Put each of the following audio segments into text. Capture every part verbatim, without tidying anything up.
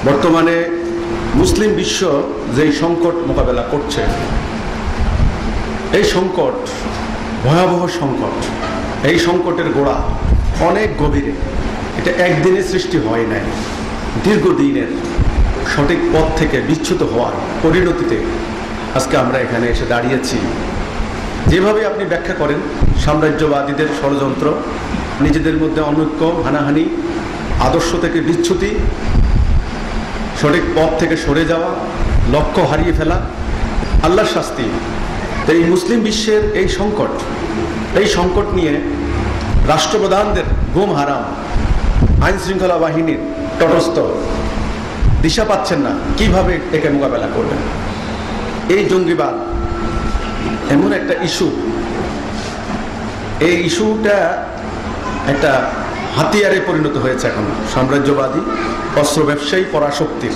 বর্তমানে মুসলিম বিশ্ব যেই সংকট মোকাবেলা করছে, এই সংকট ভয়াবহ সংকট। এই সংকটের গোড়া অনেক গভীরে, এটা একদিনে সৃষ্টি হয় নাই। দীর্ঘদিনের সঠিক পথ থেকে বিচ্যুত হওয়ার পরিণতিতে আজকে আমরা এখানে এসে দাঁড়িয়েছি। যেভাবে আপনি ব্যাখ্যা করেন, সাম্রাজ্যবাদীদের ষড়যন্ত্র, নিজেদের মধ্যে অনৈক্য, হানাহানি, আদর্শ থেকে বিচ্যুতি, সঠিক পথ থেকে সরে যাওয়া, লক্ষ্য হারিয়ে ফেলা, আল্লাহর শাস্তি। তো এই মুসলিম বিশ্বের এই সংকট, এই সংকট নিয়ে রাষ্ট্রপ্রধানদের ঘুম হারাম, আইন শৃঙ্খলা বাহিনীর তটস্থ, দিশা পাচ্ছেন না কিভাবে একে মোকাবেলা করবেন। এই জঙ্গিবাদ এমন একটা ইস্যু, এই ইস্যুটা একটা হাতিয়ারে পরিণত হয়েছে এখন সাম্রাজ্যবাদী অস্ত্র ব্যবসায়ী পরাশক্তির।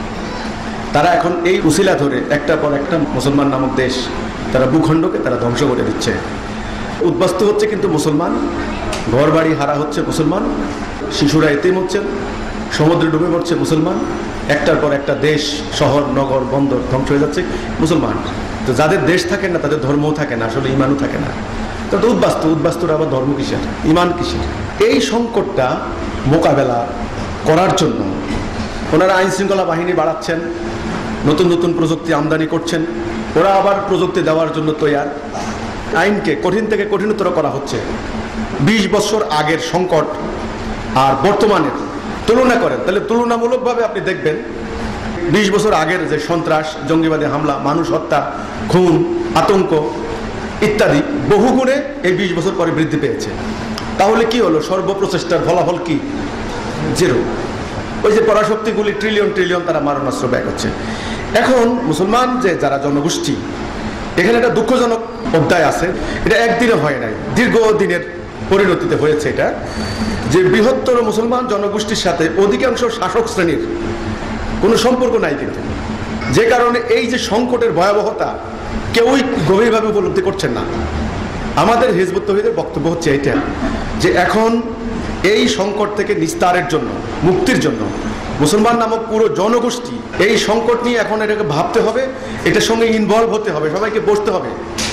তারা এখন এই উসিলা ধরে একটা পর একটা মুসলমান নামক দেশ, তারা ভূখণ্ডকে তারা ধ্বংস করে দিচ্ছে। উদ্বাস্তু হচ্ছে কিন্তু মুসলমান, ঘর বাড়ি হারা হচ্ছে মুসলমান, শিশুরা এতিম হচ্ছেন, সমুদ্রে ডুবে পড়ছে মুসলমান, একটার পর একটা দেশ, শহর, নগর, বন্দর ধ্বংস হয়ে যাচ্ছে মুসলমান। তো যাদের দেশ থাকে না তাদের ধর্মও থাকে না, আসলে ইমানও থাকে না। তো উদ্বাস্তু, উদ্বাস্তুর আবার ধর্ম কিসের, ইমান কিসের? এই সংকটটা মোকাবেলা করার জন্য ওনারা আইন শৃঙ্খলা বাহিনী বাড়াচ্ছেন, নতুন নতুন প্রযুক্তি আমদানি করছেন, ওরা আবার প্রযুক্তি দেওয়ার জন্য তৈয়ার। আইনকে কঠিন থেকে কঠিনতর করা হচ্ছে। বিশ বছর আগের সংকট আর বর্তমানের তুলনা করেন, তাহলে তুলনামূলকভাবে আপনি দেখবেন বিশ বছর আগের যে সন্ত্রাস, জঙ্গিবাদী হামলা, মানুষ হত্যা, খুন, আতঙ্ক ইত্যাদি বহুগুণে এই বিশ বছর পরে বৃদ্ধি পেয়েছে। তাহলে কি হলো? সর্বপ্রচেষ্টার ফলাফল কি? জিরো। ওই যে পরাশক্তিগুলি ট্রিলিয়ন ট্রিলিয়ন তারা মারণাস্ত্র ব্যয় করছে। এখন মুসলমান যে যারা জনগোষ্ঠী, এখানে একটা দুঃখজনক অধ্যায় আছে। এটা একদিনে হয় নাই, দীর্ঘদিনের পরিণতিতে হয়েছে এটা, যে বৃহত্তর মুসলমান জনগোষ্ঠীর সাথে অধিকাংশ শাসক শ্রেণীর কোনো সম্পর্ক নাই কিন্তু, যে কারণে এই যে সংকটের ভয়াবহতা কেউই গভীরভাবে উপলব্ধি করছেন না। আমাদের হিজবুত তৌহিদের বক্তব্য হচ্ছে এইটা, যে এখন এই সংকট থেকে নিস্তারের জন্য, মুক্তির জন্য মুসলমান নামক পুরো জনগোষ্ঠী এই সংকট নিয়ে এখন এটাকে ভাবতে হবে, এটার সঙ্গে ইনভলভ হতে হবে, সবাইকে বসতে হবে।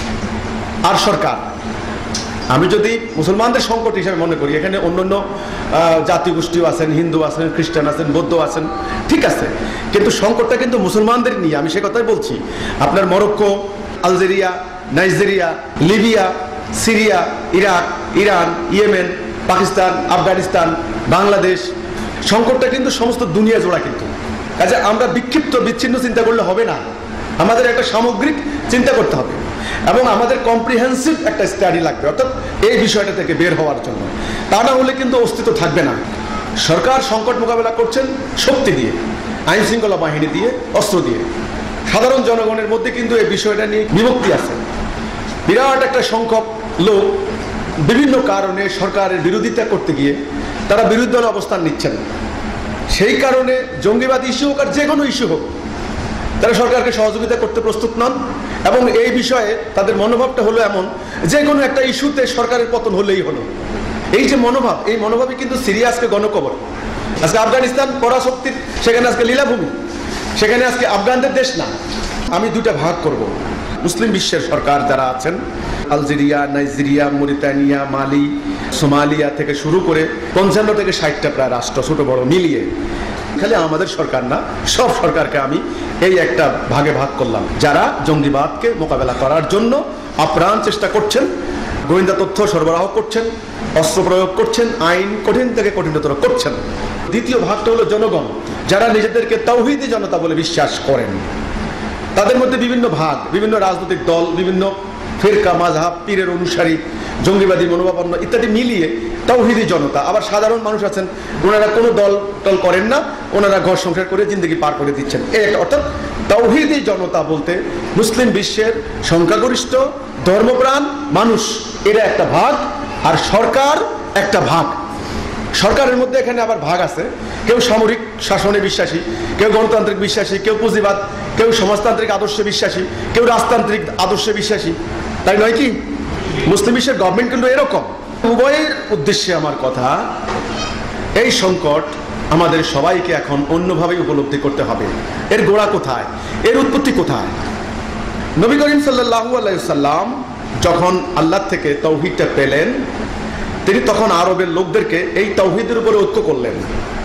আর সরকার, আমি যদি মুসলমানদের সংকট হিসাবে মনে করি, এখানে অন্যান্য জাতিগোষ্ঠীও আছেন, হিন্দু আছেন, খ্রিস্টান আছেন, বৌদ্ধ আছেন, ঠিক আছে, কিন্তু সংকটটা কিন্তু মুসলমানদের নিয়ে। আমি সে কথাই বলছি। আপনার Morocco, Algeria, Nigeria, Libya, Syria, Iraq, Iran, Yemen, Pakistan, Afghanistan, Bangladesh, সংকটটা কিন্তু সমস্ত দুনিয়া জোড়া। কিন্তু কাজে আমরা বিক্ষিপ্ত বিচ্ছিন্ন চিন্তা করলে হবে না, আমাদের একটা সামগ্রিক চিন্তা করতে হবে এবং আমাদের কম্প্রিহেন্সিভ একটা স্টাডি লাগবে, অর্থাৎ এই বিষয়টা থেকে বের হওয়ার জন্য। তা না হলে কিন্তু অস্তিত্ব থাকবে না। সরকার সংকট মোকাবেলা করছেন শক্তি দিয়ে, আইন শৃঙ্খলা বাহিনী দিয়ে, অস্ত্র দিয়ে। সাধারণ জনগণের মধ্যে কিন্তু এই বিষয়টা নিয়ে বিভক্তি আছে। বিরাট একটা সংখ্যক লোক বিভিন্ন কারণে সরকারের বিরোধিতা করতে গিয়ে তারা বিরোধী দলে অবস্থান নিচ্ছেন। সেই কারণে জঙ্গিবাদ ইস্যু হোক আর যে কোনো ইস্যু হোক, তারা সরকারকে সহযোগিতা করতে প্রস্তুত নন এবং এই বিষয়ে তাদের মনোভাবটা হলো এমন, যে কোনো একটা ইস্যুতে সরকারের পতন হলেই হলো। এই যে মনোভাব, এই মনোভাবই কিন্তু সিরিয়া আজকে গণকবর। আজকে আফগানিস্তান পরাশক্তির, সেখানে আজকে লীলাভূমি, সেখানে আজকে আফগানদের দেশ না। আমি দুটা ভাগ করব। মুসলিম বিশ্বের সরকার যারা আছেন, Algeria, Nigeria, Mauritania, Mali, Somalia থেকে শুরু করে পঞ্চান্ন থেকে ষাটটা প্রায় রাষ্ট্র, ছোট বড় মিলিয়ে, খালি আমাদের সরকার না, সব সরকারকে আমি এই একটা ভাগে ভাগ করলাম, যারা জঙ্গিবাদকে মোকাবেলা করার জন্য আপ্রাণ চেষ্টা করছেন, গোয়েন্দা তথ্য সরবরাহ করছেন, অস্ত্র প্রয়োগ করছেন, আইন কঠিন থেকে কঠিনতর করছেন। দ্বিতীয় ভাগটা হলো জনগণ, যারা নিজেদেরকে তাওহীদি জনতা বলে বিশ্বাস করেন। তাদের মধ্যে বিভিন্ন ভাগ, বিভিন্ন রাজনৈতিক দল, বিভিন্ন ফিরকা, মাযহাব, পীরের অনুসারী, জঙ্গিবাদী মনোভাবাপন্ন ইত্যাদি মিলিয়ে তাওহীদি জনতা। আবার সাধারণ মানুষ আছেন, ওনারা কোনো দল টল করেন না, ওনারা ঘর সংসার করে জিন্দগি পার করে দিচ্ছেন। এই একটা, অর্থাৎ তাওহীদি জনতা বলতে মুসলিম বিশ্বের সংখ্যাগরিষ্ঠ ধর্মপ্রাণ মানুষ, এরা একটা ভাগ, আর সরকার একটা ভাগ। সরকারের মধ্যে এখানে আবার ভাগ আছে, কেউ সামরিক শাসনে বিশ্বাসী, কেউ গণতান্ত্রিক বিশ্বাসী, কেউ পুঁজিবাদ, কেউ সমাজতান্ত্রিক আদর্শে বিশ্বাসী, কেউ রাজতান্ত্রিক আদর্শে বিশ্বাসী, তাই নয় কি? মুসলিম বিশ্বের গভর্নমেন্ট কিন্তু এরকম। উভয়ের উদ্দেশ্যে আমার কথা, এই সংকট আমাদের সবাইকে এখন অন্যভাবে উপলব্ধি করতে হবে। এর গোড়া কোথায়, এর উৎপত্তি কোথায়? নবী করিম সাল্লাল্লাহু আলাইহি সাল্লাম যখন আল্লাহ থেকে তাওহীদটা পেলেন, তিনি তখন আরবের লোকদেরকে এই তাওহীদের উপরে ঐক্য করলেন।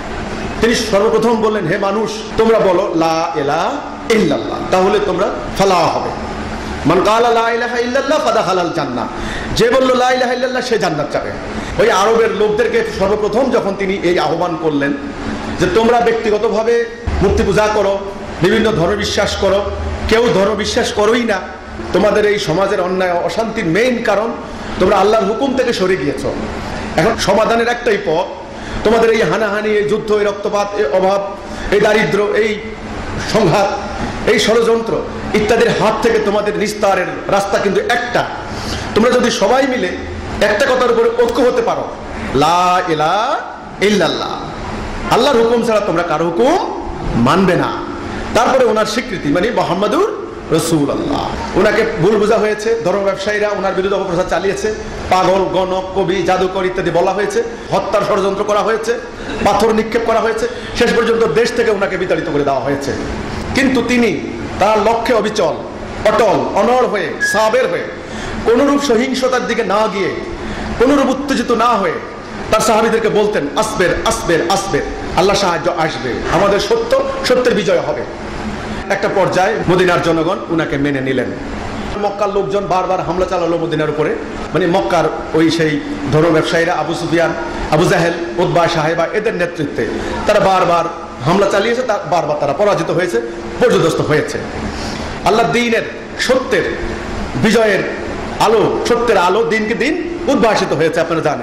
তিনি সর্বপ্রথম বললেন, হে মানুষ, তোমরা বলো লা ইলাহা ইল্লাল্লাহ, তাহলে তোমরা ফালাহ হবে। মান ক্বালা লা ইলাহা ইল্লাল্লাহ ফাদাখালাল জান্নাহ, যে বলল লা ইলাহা ইল্লাল্লাহ সে জান্নাত যাবে। ওই আরবের লোকদেরকে সর্বপ্রথম যখন তিনি এই আহ্বান করলেন যে তোমরা ব্যক্তিগতভাবে মূর্তি পূজা করো, বিভিন্ন ধর্ম বিশ্বাস করো, কেউ ধর্ম বিশ্বাস করোই না, তোমাদের এই সমাজের অন্যায় অশান্তির মেইন কারণ তোমরা আল্লাহর হুকুম থেকে সরে গিয়েছ। এখন সমাধানের একটাই পথ, তোমাদের এই হানাহানি, এই যুদ্ধ, এই রক্তপাত, এই অভাব, এই দারিদ্র, এই সংঘাত, এই ষড়যন্ত্র ইত্যাদির হাত থেকে তোমাদের নিস্তারের রাস্তা কিন্তু একটা। তোমরা যদি সবাই মিলে একটা কথার উপরে ঐক্য হতে পারো, লা ইলাহা ইল্লাল্লাহ, আল্লাহর হুকুম ছাড়া তোমরা কারো হুকুম মানবে না। তারপরে ওনার স্বীকৃতি, মানে মুহাম্মাদুর রাসূলুল্লাহ। ওনাকে ভুল বোঝা হয়েছে, ধর্ম ব্যবসায়ীরা ওনার বিরুদ্ধে অপপ্রচার চালিয়েছে, পাগল, গণক, কবি, জাদুকর ইত্যাদি বলা হয়েছে, হত্যার ষড়যন্ত্র করা হয়েছে, পাথর নিক্ষেপ করা হয়েছে, শেষ পর্যন্ত দেশ থেকে ওনাকে বিতাড়িত করে দেওয়া হয়েছে। কিন্তু তিনি তার লক্ষ্যে অবিচল, অটল, অনড় হয়ে, সাবের হয়ে, কোনরূপ সহিংসতার দিকে না গিয়ে, কোনরূপ উত্তেজিত না হয়ে তার সাহাবীদেরকে বলতেন, আসবের আসবের আসবের, আল্লাহ সাহায্য আসবে, আমাদের সত্য সত্যের বিজয় হবে। একটা পর্যায়ে মদিনার জনগণ উনাকে মেনে নিলেন। মক্কার লোকজন বারবার হামলা চালালো মদিনার উপরে, মানে মক্কার ওই সেই ধর্ম ব্যবসায়ীরা, আবু সুফিয়ান, আবু জাহেল, উতবা, সাহেবা, এদের নেতৃত্বে তারা বারবার হামলা চালিয়েছে, তার বারবার তারা পরাজিত হয়েছে, পর্যদস্ত হয়েছে। আল্লাহ দ্বীনের, সত্যের বিজয়ের আলো, সত্যের আলো দিনকে দিন উদ্ভাসিত হয়েছে, আপনারা জানেন।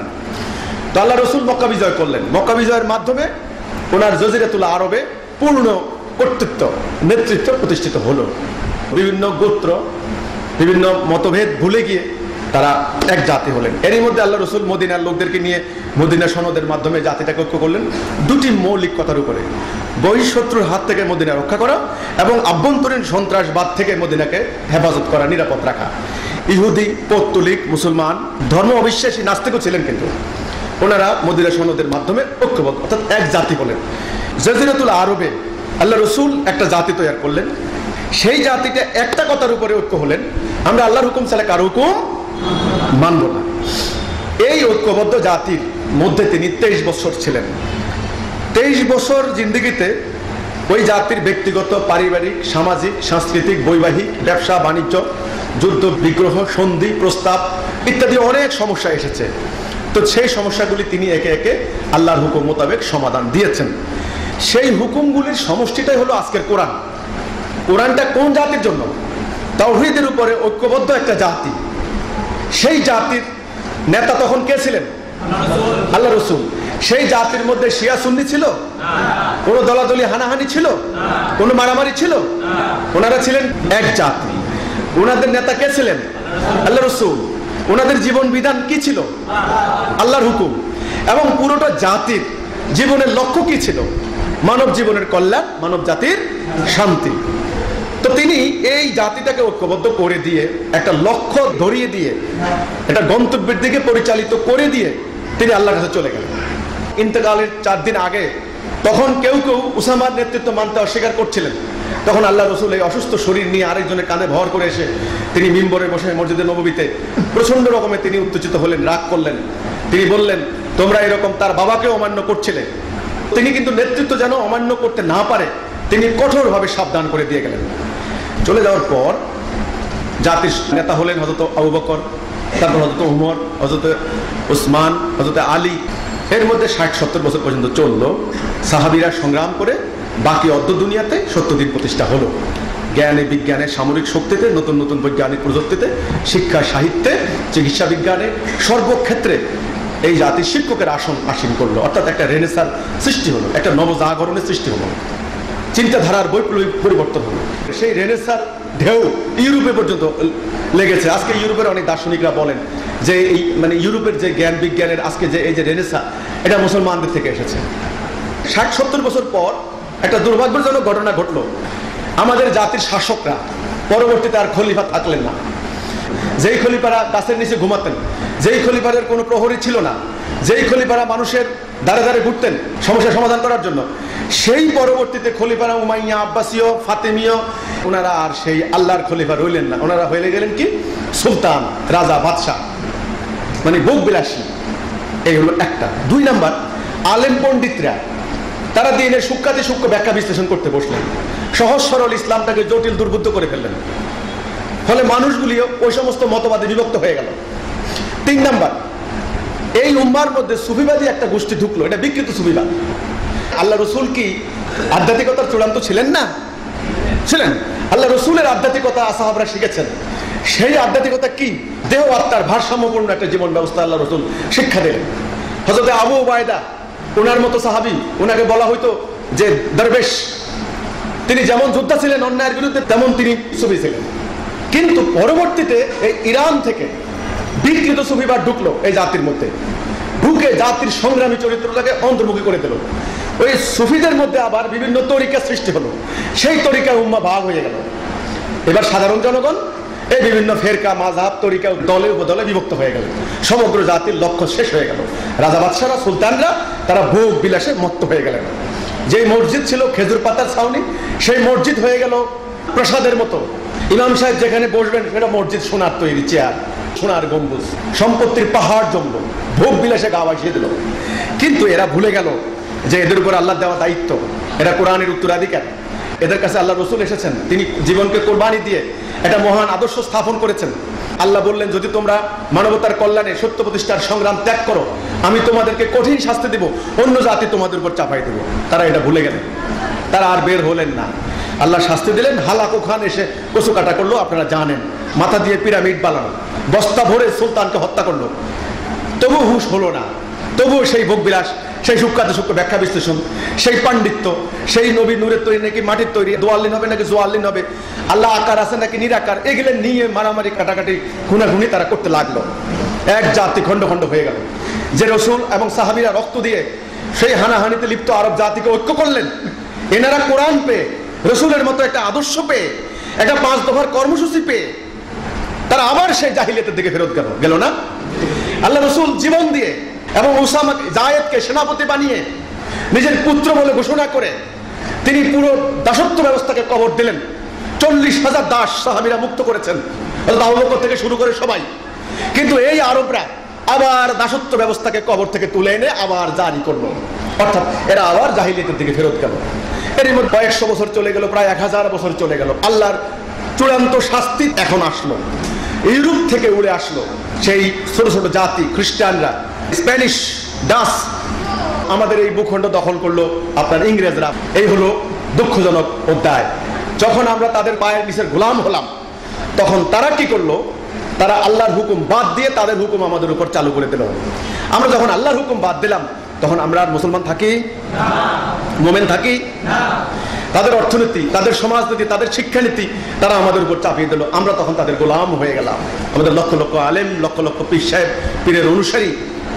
তো আল্লাহ রসুল মক্কা বিজয় করলেন। মক্কা বিজয়ের মাধ্যমে ওনার জজিরাতুল আরবে পূর্ণ কর্তৃত্ব, নেতৃত্ব প্রতিষ্ঠিত হলো। বিভিন্ন গোত্র, বিভিন্ন মতভেদ ভুলে গিয়ে তারা এক জাতি হলেন। এরই মধ্যে আল্লাহ রসুল মদিনার লোকদেরকে নিয়ে মদিনা সনদের মাধ্যমে জাতিটাকে ঐক্য করলেন দুটি মৌলিক কথার উপরে: বহিঃশত্রুর হাত থেকে মদিনা রক্ষা করা এবং আভ্যন্তরীণ সন্ত্রাসবাদ থেকে মদিনাকে হেফাজত করা, নিরাপদ রাখা। ইহুদি, পৌত্তলিক, মুসলমান, ধর্ম অবিশ্বাসী, নাস্তিকও ছিলেন, কিন্তু ওনারা মদিনা সনদের মাধ্যমে ঐক্যবদ্ধ, অর্থাৎ এক জাতি হলেন। জজিরাতুল আরবে আল্লাহ রসুল একটা জাতি তৈরি করলেন। সেই জাতিটা একটা কথার উপরে ঐক্য হলেন, আমরা আল্লাহর হুকুম ছাড়া কারো হুকুম মানব না। এই ঐক্যবদ্ধ জাতির মধ্যে তিনি তেইশ বছর ছিলেন। তেইশ বছর জিন্দিগিতে ওই জাতির ব্যক্তিগত, পারিবারিক, সামাজিক, সাংস্কৃতিক, বৈবাহিক, ব্যবসা বাণিজ্য, যুদ্ধ বিগ্রহ, সন্ধি, প্রস্তাব ইত্যাদি অনেক সমস্যা এসেছে। তো সেই সমস্যাগুলি তিনি একে একে আল্লাহর হুকুম মোতাবেক সমাধান দিয়েছেন। সেই হুকুমগুলির সমষ্টিটাই হলো আজকের কোরআন। কোরআনটা কোন জাতির জন্য? তাওহীদের উপরে ঐক্যবদ্ধ একটা জাতি। সেই জাতির নেতা তখন কে ছিলেন? আল্লাহ রসুল। সেই জাতির মধ্যে শিয়া সুন্নি ছিল? কোনো দলাদলি হানাহানি ছিল? কোনো মারামারি ছিল? ওনারা ছিলেন এক জাতি। ওনাদের নেতা কে ছিলেন? আল্লাহ রসুল। ওনাদের জীবন বিধান কি ছিল? আল্লাহর হুকুম। এবং পুরোটা জাতির জীবনের লক্ষ্য কি ছিল? মানব জীবনের কল্যাণ, মানব জাতির শান্তি। তো তিনি এই জাতিটাকে ঐক্যবদ্ধ করে দিয়ে, একটা লক্ষ্য ধরিয়ে দিয়ে, একটা গন্তব্যের দিকে পরিচালিত করে দিয়ে তিনি আল্লাহর কাছে চলে গেলেন। ইন্তেকালের চার দিন আগে তখন কেউ কেউ উসামার নেতৃত্ব মানতে অস্বীকার করছিলেন। তখন আল্লাহ রসুল এই অসুস্থ শরীর নিয়ে আরেকজনের কানে ভর করে এসে তিনি মিম্বরে বসে মসজিদে নববীতে প্রচন্ড রকমের তিনি উত্তেজিত হলেন, রাগ করলেন। তিনি বললেন, তোমরা এরকম তার বাবাকেও অমান্য করছিলে। তিনি কিন্তু নেতৃত্ব যেন অমান্য করতে না পারে তিনি কঠোরভাবে সাবধান করে দিয়ে গেলেন। চলে যাওয়ার পর জাতির নেতা হলেন হযরত আবু বকর, তারপর হযরত উমর, হযরত উসমান, হযরত আলী। এর মধ্যে ষাট সত্তর বছর পর্যন্ত চলল। সাহাবীরা সংগ্রাম করে বাকি অর্ধ দুনিয়াতে সত্যদিন প্রতিষ্ঠা হলো। জ্ঞানে, বিজ্ঞানে, সামরিক শক্তিতে, নতুন নতুন বৈজ্ঞানিক প্রযুক্তিতে, শিক্ষা, সাহিত্যে, চিকিৎসা বিজ্ঞানে, সর্বক্ষেত্রে এই জাতির শিক্ষকের আসন আসীন করলো। অর্থাৎ একটা রেনেসার সৃষ্টি হলো, একটা নবজাগরণের সৃষ্টি হলো, চিন্তাধারার বৈপ্লবিক পরিবর্তন হলো। সেই রেনেসার ঢেউ ইউরোপে পর্যন্ত লেগেছে। আজকে ইউরোপের অনেক দার্শনিকরা বলেন যে এই মানে ইউরোপের যে জ্ঞান বিজ্ঞানের আজকে যে এই যে রেনেসা, এটা মুসলমানদের থেকে এসেছে। ষাট সত্তর বছর পর একটা দুর্ভাগ্যজনক ঘটনা ঘটলো। আমাদের জাতির শাসকরা পরবর্তীতে আর খলিফা থাকলেন না। যেই খলিফারা গাছের নিচে ঘুমাতেন, যেই খলিফাদের কোনো প্রহরী ছিল না, যেই খলিফারা মানুষের দ্বারে দ্বারে ঘুরতেন সমস্যার সমাধান করার জন্য, সেই পরবর্তীতে খলিফারা উমাইয়া, আব্বাসীয়, ফাতেমীয়, ওনারা আর সেই আল্লাহর খলিফা রইলেন না। ওনারা হয়ে গেলেন কি সুলতান, রাজা, বাদশাহ, মানে ভোগ বিলাসী। এই হলো একটা। দুই নাম্বার, আলেম পণ্ডিতরা তারা দিনের সূক্ষ্মাতি সূক্ষ্ম ব্যাখ্যা বিশ্লেষণ করতে বসলেন, সহজ সরল ইসলামটাকে জটিল দুর্বুদ্ধ করে ফেললেন, ফলে মানুষগুলিও ওই সমস্ত মতবাদে বিভক্ত হয়ে গেল। তিন নাম্বার, এই উম্মার মধ্যে সুফিবাদী একটা গোষ্ঠী ঢুকলো, এটা বিকৃত সুফিবাদ। আল্লাহ রসুল কি আধ্যাত্মিকতার চূড়ান্ত ছিলেন না? ছিলেন। আল্লাহ রসুলের আধ্যাত্মিকতা সাহাবারা শিখেছেন। সেই আধ্যাত্মিকতা কি? দেহ আত্মার ভারসাম্যপূর্ণ একটা জীবন ব্যবস্থা আল্লাহ রসুল শিক্ষা দিলেন। হযরত আবু উবায়দা, ওনার মতো সাহাবী, ওনাকে বলা হইতো যে দরবেশ। তিনি যেমন যোদ্ধা ছিলেন অন্যায়ের বিরুদ্ধে, তেমন তিনি সুফি ছিলেন। কিন্তু পরবর্তীতে এই ইরান থেকে বিকৃত সুফিবাদ ঢুকলো এই জাতির মধ্যে, ঢুকে জাতির সংগ্রামী চরিত্রটাকে অন্তর্মুখী করে দিল। ওই সুফিদের মধ্যে আবার বিভিন্ন তরিকা সৃষ্টি হলো, সেই তরিকায় উম্মাহ ভাগ হয়ে গেল। এবার সাধারণ জনগণ এই বিভিন্ন ফেরকা, মাযহাব, তরিকা, দলে উপদলে বিভক্ত হয়ে গেল। সমগ্র জাতির লক্ষ্য শেষ হয়ে গেল। রাজা বাদশাহরা, সুলতানরা তারা ভোগ বিলাসে মত্ত হয়ে গেলেন। যেই মসজিদ ছিল খেজুর পাতার ছাউনি, সেই মসজিদ হয়ে গেল প্রাসাদের মতো। ইমাম সাহেব যেখানে বসবেন সেটা মসজিদ, সোনার তৈরি চেয়ার, সোনার গম্বুজ, সম্পত্তির পাহাড় জমল, ভোগ বিলাসে গা ভাসিয়ে দিল। কিন্তু এরা ভুলে গেল যে এদের উপর আল্লাহ দেওয়া দায়িত্ব, এরা কোরআনের উত্তরাধিকার। এদের কাছে আল্লাহ রসুল এসেছেন, তিনি জীবনকে কোরবানি দিয়ে একটা মহান আদর্শ স্থাপন করেছেন। আল্লাহ বললেন, যদি তোমরা মানবতার কল্যাণে সত্য প্রতিষ্ঠার সংগ্রাম ত্যাগ করো, আমি তোমাদেরকে কঠিন শাস্তি দেব, অন্য জাতি তোমাদের উপর চাপাই দেব। তারা এটা ভুলে গেলেন, তারা আর বের হলেন না। আল্লাহ শাস্তি দিলেন, হালাকু খান এসে কচু কাটা করলো, আপনারা জানেন, মাথা দিয়ে পিরামিড বানানো, বস্তা ভরে সুলতানকে হত্যা করলো। তবু হুঁশ হলো না, তবুও সেই ভোগবিলাস, সেই সূক্ষ্মাতি সূক্ষ্ম ব্যাখ্যা বিশ্লেষণ, সেই পাণ্ডিত্য, সেই নবী নূরের তৈরি নাকি মাটির তৈরি, দোয়াল্লিন হবে নাকি জোয়াল্লিন হবে, আল্লাহ আকার আছে নাকি নিরাকার, এগুলো নিয়ে মারামারি, কাটাকাটি, খুনাখুনি তারা করতে লাগলো। এক জাতি খণ্ড খণ্ড হয়ে গেল। যে রসুল এবং সাহাবীরা রক্ত দিয়ে সেই হানাহানিতে লিপ্ত আরব জাতিকে ঐক্য করলেন, এনারা কোরআন পেয়ে, রসুলের মতো একটা আদর্শ পেয়ে, একটা পাঁচ দফার কর্মসূচি পেয়ে তারা আবার সেই জাহিলিয়াতের দিকে ফেরত গেল গেল না? আল্লাহ রসুল জীবন দিয়ে এবং উসামা জায়েদকে সেনাপতি বানিয়ে নিজের পুত্র বলে ঘোষণা করে তিনি পুরো দাসত্ব ব্যবস্থাকে কবর দিলেন। চল্লিশ হাজার দাস সাহাবীরা মুক্ত করেছেন, আবু বকর থেকে শুরু করে সবাই। কিন্তু এই আরবরা আবার দাসত্ব ব্যবস্থাকে কবর থেকে তুলে এনে আবার জারি করলো, অর্থাৎ এরা আবার জাহিলিয়াতের দিকে ফেরত গেল। এর মধ্যে কয়েকশো বছর চলে গেল, প্রায় এক হাজার বছর চলে গেল। আল্লাহর চূড়ান্ত শাস্তি এখন আসলো, ইউরোপ থেকে উড়ে আসলো সেই ছোট ছোট জাতি, খ্রিস্টানরা, স্প্যানিশ, ডাচ, আমাদের এই ভূখণ্ড দখল করলো আপনার ইংরেজরা। এই হলো দুঃখজনক অধ্যায়। যখন আমরা তাদের পায়ের নিচের গোলাম হলাম, তখন তারা কি করলো? তারা আল্লাহর হুকুম বাদ দিয়ে তাদের হুকুম আমাদের উপর চালু করে দিল। আমরা যখন আল্লাহর হুকুম বাদ দিলাম, তখন আমরা আর মুসলমান থাকি না, মোমেন থাকি না। তাদের অর্থনীতি, তাদের সমাজনীতি, তাদের শিক্ষানীতি তারা আমাদের উপর চাপিয়ে দিল। আমরা তখন তাদের গোলাম হয়ে গেলাম। আমাদের লক্ষ লক্ষ আলেম, লক্ষ লক্ষ পীর সাহেব, পীরের অনুসারী,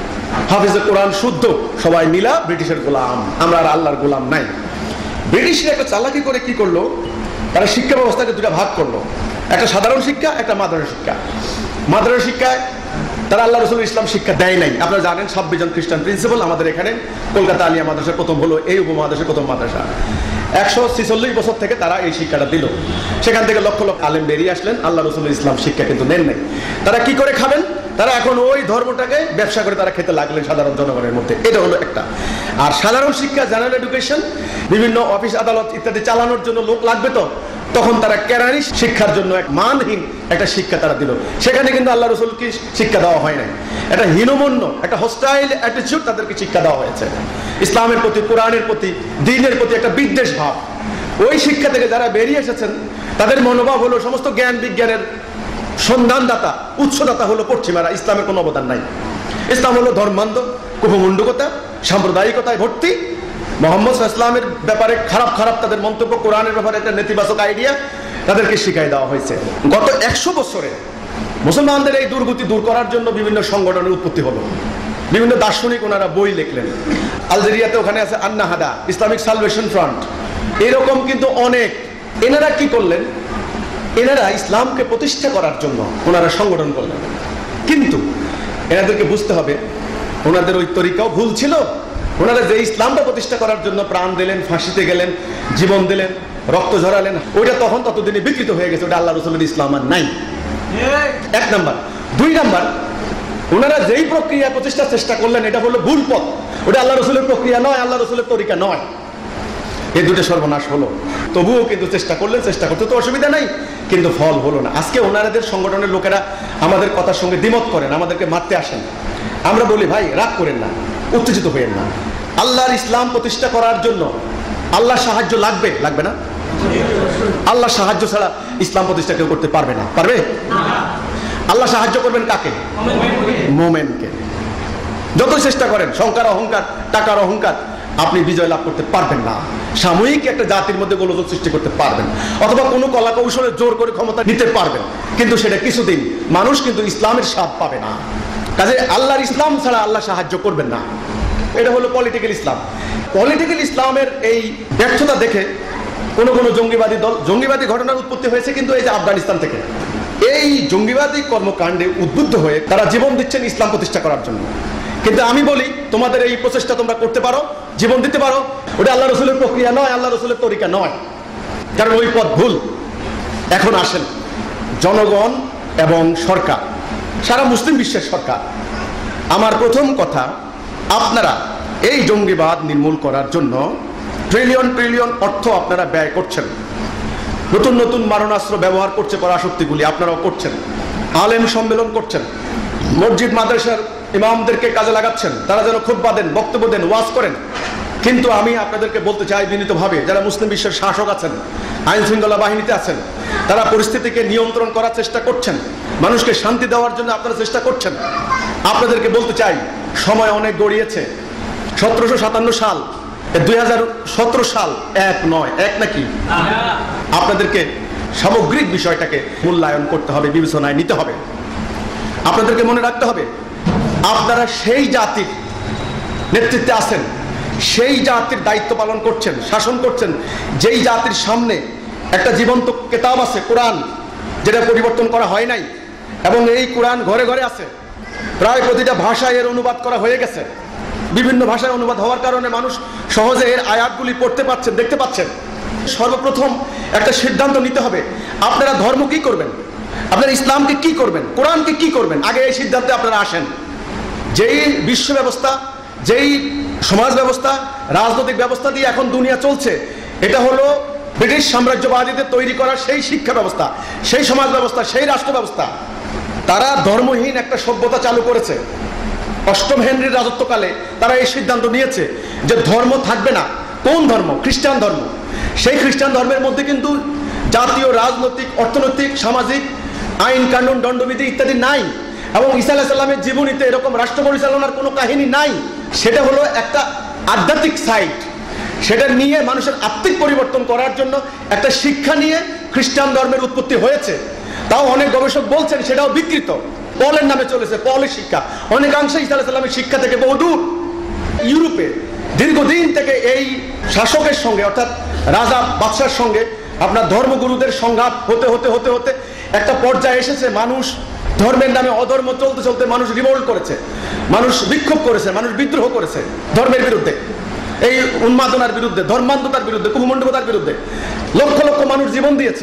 হাফিজে কোরআন শুদ্ধ, সবাই মিলা ব্রিটিশের গোলাম। আমরা আর আল্লাহর গোলাম নাই। ব্রিটিশরা একটা চালাকি করে কি করলো? তারা শিক্ষা ব্যবস্থাকে দুটা ভাগ করলো, একটা সাধারণ শিক্ষা, একটা মাদ্রাসা শিক্ষা। মাদ্রাসা শিক্ষায় তারা আল্লাহ রসুল ইসলাম শিক্ষা দেয় নাই। আপনারা জানেন ছাব্বিশ জন খ্রিস্টান প্রিন্সিপাল আমাদের এখানে কলকাতা আলিয়া মাদ্রাসা প্রথম হলো, এই উপমহাদেশের প্রথম মাদ্রাসা। একশো ছিচল্লিশ বছর থেকে তারা এই শিক্ষাটা দিল। সেখান থেকে লক্ষ লক্ষ আলেম বেরিয়ে আসলেন, আল্লাহ রসুল ইসলাম শিক্ষা কিন্তু নেন নাই। তারা কি করে খাবেন? তারা এখন ওই ধর্মটাকে ব্যবসা করে তারা খেতে লাগলেন সাধারণ জনগণের মধ্যে। এটা হলো একটা। আর সাধারণ শিক্ষা, জেনারেল এডুকেশন, বিভিন্ন অফিস আদালত ইত্যাদি চালানোর জন্য লোক লাগবে, তো তখন তারা কেরানি শিক্ষার জন্য এক মানহীন একটা শিক্ষা তারা দিল। সেখানে কিন্তু আল্লাহ রসুলকে শিক্ষা দেওয়া হয় নাই, একটা হীনমন্য, একটা হোস্টাইল অ্যাটিটিউড তাদেরকে শিক্ষা দেওয়া হয়েছে। ইসলামের প্রতি, কোরআনের প্রতি, দ্বীনের প্রতি একটা বিদ্বেষ ভাব। ওই শিক্ষা থেকে যারা বেরিয়ে এসেছেন তাদের মনোভাব হলো সমস্ত জ্ঞান বিজ্ঞানের সন্ধানদাতা, উৎসদাতা হলো পশ্চিমারা। ইসলামের কোনো অবদান নাই। ইসলাম হলো ধর্মান্ধ, কুপমণ্ডকতা, সাম্প্রদায়িকতায় ভর্তি। মোহাম্মদ ইসলামের ব্যাপারে খারাপ খারাপ তাদের মন্তব্য, কোরআনের ব্যাপারে একটা নেতিবাচক আইডিয়া তাদেরকে শিখাই দেওয়া হয়েছে। গত একশো বছরে মুসলমানদের এই দুর্গতি দূর করার জন্য বিভিন্ন সংগঠনের উৎপত্তি হলো, বিভিন্ন দার্শনিক ওনারা বই লিখলেন। আলজেরিয়াতে ওখানে আছে আন্নাহাদা, ইসলামিক সালভেশন ফ্রন্ট, এরকম কিন্তু অনেক। এনারা কি করলেন? এনারা ইসলামকে প্রতিষ্ঠা করার জন্য ওনারা সংগঠন করলেন, কিন্তু এনাদেরকে বুঝতে হবে ওনাদের ওই তরিকাও ভুল ছিল। ওনারা যে ইসলামটা প্রতিষ্ঠা করার জন্য প্রাণ দিলেন, ফাঁসিতে গেলেন, জীবন দিলেন, রক্ত ঝরালেন, ওইটা তখন ততদিনে বিকৃত হয়ে গেছে, ওটা আল্লাহ রসুলের ইসলাম আর নাই। এক নাম্বার। দুই নাম্বার, ওনারা যেই প্রক্রিয়া প্রতিষ্ঠার চেষ্টা করলেন এটা হলো ভুল পথ, ওটা আল্লাহ রসুলের প্রক্রিয়া নয়, আল্লাহ রসুলের তরিকা নয়। এই দুটো সর্বনাশ হলো। তবুও কিন্তু চেষ্টা করলেন, চেষ্টা করতে তো অসুবিধা নাই, কিন্তু ফল হলো না। আজকে ওনাদের সংগঠনের লোকেরা আমাদের কথার সঙ্গে দ্বিমত করেন, আমাদেরকে মারতে আসেন। আমরা বলি ভাই রাগ করেন না, উত্তেজিত হইেন না। আল্লাহর ইসলাম প্রতিষ্ঠা করার জন্য আল্লাহ সাহায্য লাগবে, লাগবে না? আল্লাহ সাহায্য ছাড়া ইসলাম প্রতিষ্ঠা কেউ করতে পারবে না, পারবে? আল্লাহ সাহায্য করবেন কাকে? মোমেনকে। যত চেষ্টা করেন, সংখ্যার অহংকার, টাকার অহংকার, আপনি বিজয় লাভ করতে পারবেন না। সাময়িক একটা জাতির মধ্যে গোলযোগ সৃষ্টি করতে পারবেন, অথবা কোনো কলা কৌশলে জোর করে ক্ষমতা নিতে পারবেন, কিন্তু সেটা কিছুদিন। মানুষ কিন্তু ইসলামের স্বাদ পাবে না। কাজে আল্লাহর ইসলাম ছাড়া আল্লাহ সাহায্য করবেন না। এটা হলো পলিটিক্যাল ইসলাম। পলিটিক্যাল ইসলামের এই ব্যর্থতা দেখে কোন কোন জঙ্গিবাদী দল, জঙ্গিবাদী ঘটনার উৎপত্তি হয়েছে কিন্তু এই যে আফগানিস্তান থেকে, এই জঙ্গিবাদী কর্মকাণ্ডে উদ্বুদ্ধ হয়ে তারা জীবন দিচ্ছেন ইসলাম প্রতিষ্ঠা করার জন্য। কিন্তু আমি বলি তোমাদের এই প্রচেষ্টা তোমরা করতে পারো, জীবন দিতে পারো, ওটা আল্লাহ রসুলের প্রক্রিয়া নয়, আল্লাহ রসুলের তরিকা নয়, কারণ ওই পথ ভুল। এখন আসেন জনগণ এবং সরকার, সারা মুসলিম বিশ্বের সরকার। আমার প্রথম কথা, আপনারা এই জঙ্গিবাদ নির্মূল করার জন্য ট্রিলিয়ন ট্রিলিয়ন অর্থ আপনারা ব্যয় করছেন, নতুন নতুন মারণাস্ত্র ব্যবহার করছে পরাশক্তিগুলি, আপনারাও করছেন, আলেম সম্মেলন করছেন, মসজিদ মাদ্রাসার ইমামদেরকে কাজে লাগাচ্ছেন, তারা যেন খুতবা দেন, বক্তব্য দেন, ওয়াজ করেন। কিন্তু আমি আপনাদেরকে বলতে চাই বিনীতভাবে, যারা মুসলিম বিশ্বের শাসক আছেন, আইন শৃঙ্খলা বাহিনীতে আছেন, তারা পরিস্থিতিকে নিয়ন্ত্রণ করার চেষ্টা করছেন, মানুষকে শান্তি দেওয়ার জন্য আপনারা চেষ্টা করছেন। আপনাদেরকে বলতে চাই সময় অনেক গড়িয়েছে। সতেরোশো সাতান্ন সাল, দুই হাজার সতেরো সাল, এক নয়, এক নাকি? আপনাদেরকে সামগ্রিক বিষয়টাকে মূল্যায়ন করতে হবে, বিবেচনায় নিতে হবে। আপনাদেরকে মনে রাখতে হবে আপনারা সেই জাতির নেতৃত্বে আছেন, সেই জাতির দায়িত্ব পালন করছেন, শাসন করছেন, যেই জাতির সামনে একটা জীবন্ত কিতাব আছে, কোরআন, যেটা পরিবর্তন করা হয় নাই, এবং এই কোরআন ঘরে ঘরে আছে, প্রায় প্রতিটা ভাষায় এর অনুবাদ করা হয়ে গেছে। বিভিন্ন ভাষায় অনুবাদ হওয়ার কারণে মানুষ সহজে এর আয়াতগুলি পড়তে পাচ্ছেন, দেখতে পাচ্ছেন। সর্বপ্রথম একটা সিদ্ধান্ত নিতে হবে, আপনারা ধর্ম কি করবেন, আপনারা ইসলামকে কি করবেন, কোরআনকে কি করবেন, আগে এই সিদ্ধান্তে আপনারা আসেন। যেই বিশ্ব ব্যবস্থা, যেই সমাজ ব্যবস্থা, রাজনৈতিক ব্যবস্থা দিয়ে এখন দুনিয়া চলছে, এটা হলো ব্রিটিশ সাম্রাজ্যবাদীদের তৈরি করা সেই শিক্ষা ব্যবস্থা, সেই সমাজ ব্যবস্থা, সেই রাষ্ট্র ব্যবস্থা। তারা ধর্মহীন একটা সভ্যতা চালু করেছে। অষ্টম হেনরির রাজত্বকালে তারা এই সিদ্ধান্ত নিয়েছে যে ধর্ম থাকবে না। কোন ধর্ম? খ্রিস্টান ধর্ম। সেই খ্রিস্টান ধর্মের মধ্যে কিন্তু জাতীয় রাজনৈতিক, অর্থনৈতিক, সামাজিক আইন কানুন, দণ্ডবিধি ইত্যাদি নাই, এবং ঈসা আলাইহিস সালামের জীবনীতে এরকম রাষ্ট্র পরিচালনার কোনো কাহিনী নাই। সেটা হলো একটা আধ্যাত্মিক সাইট, সেটা নিয়ে মানুষের আত্মিক পরিবর্তন করার জন্য একটা শিক্ষা নিয়ে খ্রিস্টান ধর্মের উৎপত্তি হয়েছে। তাও অনেক গবেষক বলছেন সেটাও বিকৃত, পলের নামে চলেছে, পলের শিক্ষা। অনেকাংশে ঈসা আলাইহিস সালামের শিক্ষা থেকে বহুদূর। ইউরোপে দীর্ঘদিন থেকে এই শাসকের সঙ্গে, অর্থাৎ রাজা বাদশার সঙ্গে আপনার ধর্মগুরুদের সংঘাত হতে হতে হতে হতে একটা পর্যায়ে এসেছে, মানুষ ধর্মের নামে অধর্ম চলতে চলতে মানুষ রিভোল্ট করেছে, মানুষ বিক্ষোভ করেছে, মানুষ বিদ্রোহ করেছে ধর্মের বিরুদ্ধে, এই উন্মাদনার বিরুদ্ধে, ধর্মান্ধতার বিরুদ্ধে, কুমণ্ডলতার বিরুদ্ধে। লক্ষ লক্ষ মানুষ জীবন দিয়েছে,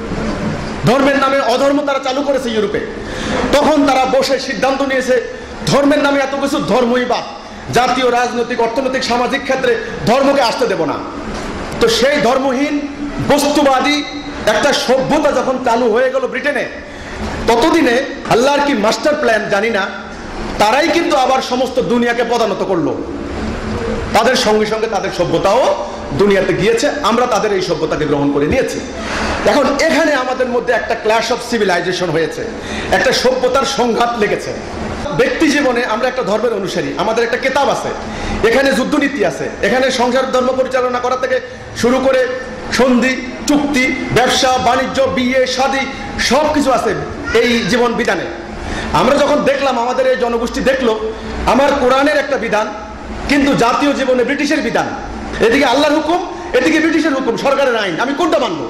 ধর্মের নামে অধর্ম তারা চালু করেছে ইউরোপে। তখন তারা বসে সিদ্ধান্ত নিয়েছে ধর্মের নামে এত কিছু ধর্মই বাদ, জাতীয় রাজনৈতিক, অর্থনৈতিক, সামাজিক ক্ষেত্রে ধর্মকে আসতে দেব না। তো সেই ধর্মহীন বস্তুবাদী একটা সভ্যতা যখন চালু হয়ে গেল ব্রিটেনে, ততদিনে আল্লাহর কি মাস্টার প্ল্যান জানি না, তারাই কিন্তু আবার সমস্ত দুনিয়াকে পদানত করলো। তাদের সঙ্গে সঙ্গে তাদের সভ্যতাও দুনিয়াতে গিয়েছে, আমরা তাদের এই সভ্যতাকে গ্রহণ করে নিয়েছি। এখন এখানে আমাদের মধ্যে একটা ক্ল্যাশ অফ সিভিলাইজেশন হয়েছে, একটা সভ্যতার সংঘাত লেগেছে। ব্যক্তি জীবনে আমরা একটা ধর্মের অনুসারী, আমাদের একটা কিতাব আছে, এখানে যুদ্ধনীতি আছে, এখানে সংসার ধর্ম পরিচালনা করা থেকে শুরু করে সন্ধি, চুক্তি, ব্যবসা বাণিজ্য, বিয়ে শাদী সব কিছু আছে এই জীবন বিধানে। আমরা যখন দেখলাম, আমাদের এই জনগোষ্ঠী দেখলো আমার কোরআনের একটা বিধান, কিন্তু জাতীয় জীবনে ব্রিটিশের বিধান, এদিকে আল্লাহর হুকুম, এদিকে ব্রিটিশের হুকুম, সরকারের আইন, আমি কোনটা মানবো?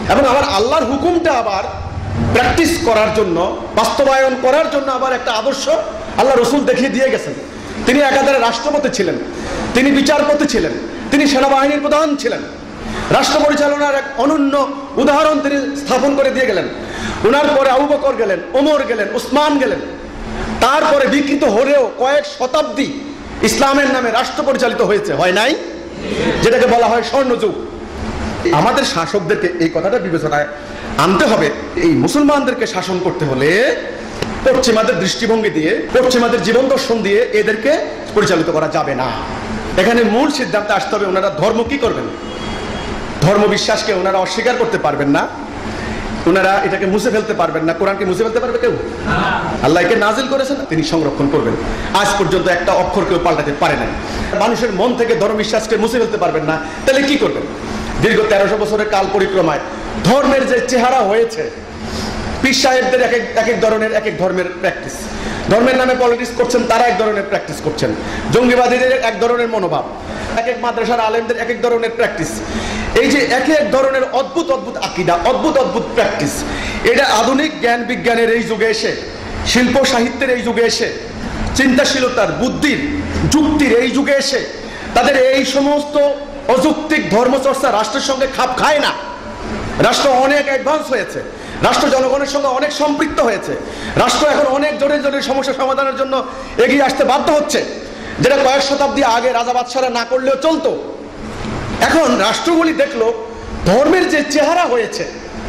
এবং আমার আল্লাহর হুকুমটা আবার প্র্যাকটিস করার জন্য, বাস্তবায়ন করার জন্য আবার একটা আদর্শ আল্লাহ রসুল দেখিয়ে দিয়ে গেছেন। তিনি একাধারে রাষ্ট্রপতি ছিলেন, তিনি বিচারপতি ছিলেন, তিনি সেনাবাহিনীর প্রধান ছিলেন। রাষ্ট্র পরিচালনার এক অনন্য উদাহরণ তিনি স্থাপন করে দিয়ে গেলেন। ওনার পরে আবু বকর গেলেন, ওমর গেলেন, উসমান গেলেন। তারপরে বিকৃত হলেও কয়েক শতাব্দী ইসলামের নামে রাষ্ট্র পরিচালিত হয়েছে, হয় নাই? যেটাকে বলা হয় স্বর্ণযুগ। আমাদের শাসকদেরকে এই কথাটা বিবেচনায় আনতে হবে। এই মুসলমানদেরকে শাসন করতে হলে পশ্চিমাদের দৃষ্টিভঙ্গি দিয়ে, পশ্চিমাদের জীবন দর্শন দিয়ে এদেরকে পরিচালিত করা যাবে না। এখানে মূল সিদ্ধান্তে আসতে হবে, ওনারা ধর্ম কি করবেন? ধর্ম বিশ্বাসকে ওনারা অস্বীকার করতে পারবেন না, ওনারা এটাকে মুছে ফেলতে পারবেন না। কোরআনকে মুছে ফেলতে পারবে কেউ? আল্লাহ একে নাজিল করেছেন, তিনি সংরক্ষণ করবেন। আজ পর্যন্ত একটা অক্ষর কেউ পাল্টাতে পারে না। মানুষের মন থেকে ধর্ম বিশ্বাসকে মুছে ফেলতে পারবেন না, তাহলে কি করবেন? দীর্ঘ তেরোশো বছরের কাল পরিক্রমায় ধর্মের যে চেহারা হয়েছে, পীর সাহেবদের এক এক ধরনের এক এক ধর্মের প্র্যাকটিস, ধর্মের নামে পলিটিক্স করছেন, তারা এক ধরনের প্র্যাকটিস করছেন। জঙ্গিবাদীদের এক ধরনের মনোভাব, এক এক মাদ্রাসার আলেমদের এক এক ধরনের প্র্যাকটিস। এই যে এক এক ধরনের অদ্ভুত অদ্ভুত আকীদা, অদ্ভুত অদ্ভুত প্র্যাকটিস, এটা আধুনিক জ্ঞান বিজ্ঞানের এই যুগে এসে, শিল্প সাহিত্যের এই যুগে এসে, চিন্তাশীলতার, বুদ্ধির, যুক্তির এই যুগে এসে তাদের এই সমস্ত অযৌক্তিক ধর্মচর্চা রাষ্ট্রের সঙ্গে খাপ খায় না। রাষ্ট্র অনেক অ্যাডভান্স হয়েছে, রাষ্ট্র জনগণের সঙ্গে অনেক সম্পৃক্ত হয়েছে, রাষ্ট্র এখন অনেক জটিল জটিল সমস্যা সমাধানের জন্য এগিয়ে আসতে বাধ্য হচ্ছে, যেটা কয়েক শতাব্দী আগে রাজা বাদশারা না করলেও চলতো। এখন রাষ্ট্রগুলি দেখলো ধর্মের যে চেহারা হয়েছে,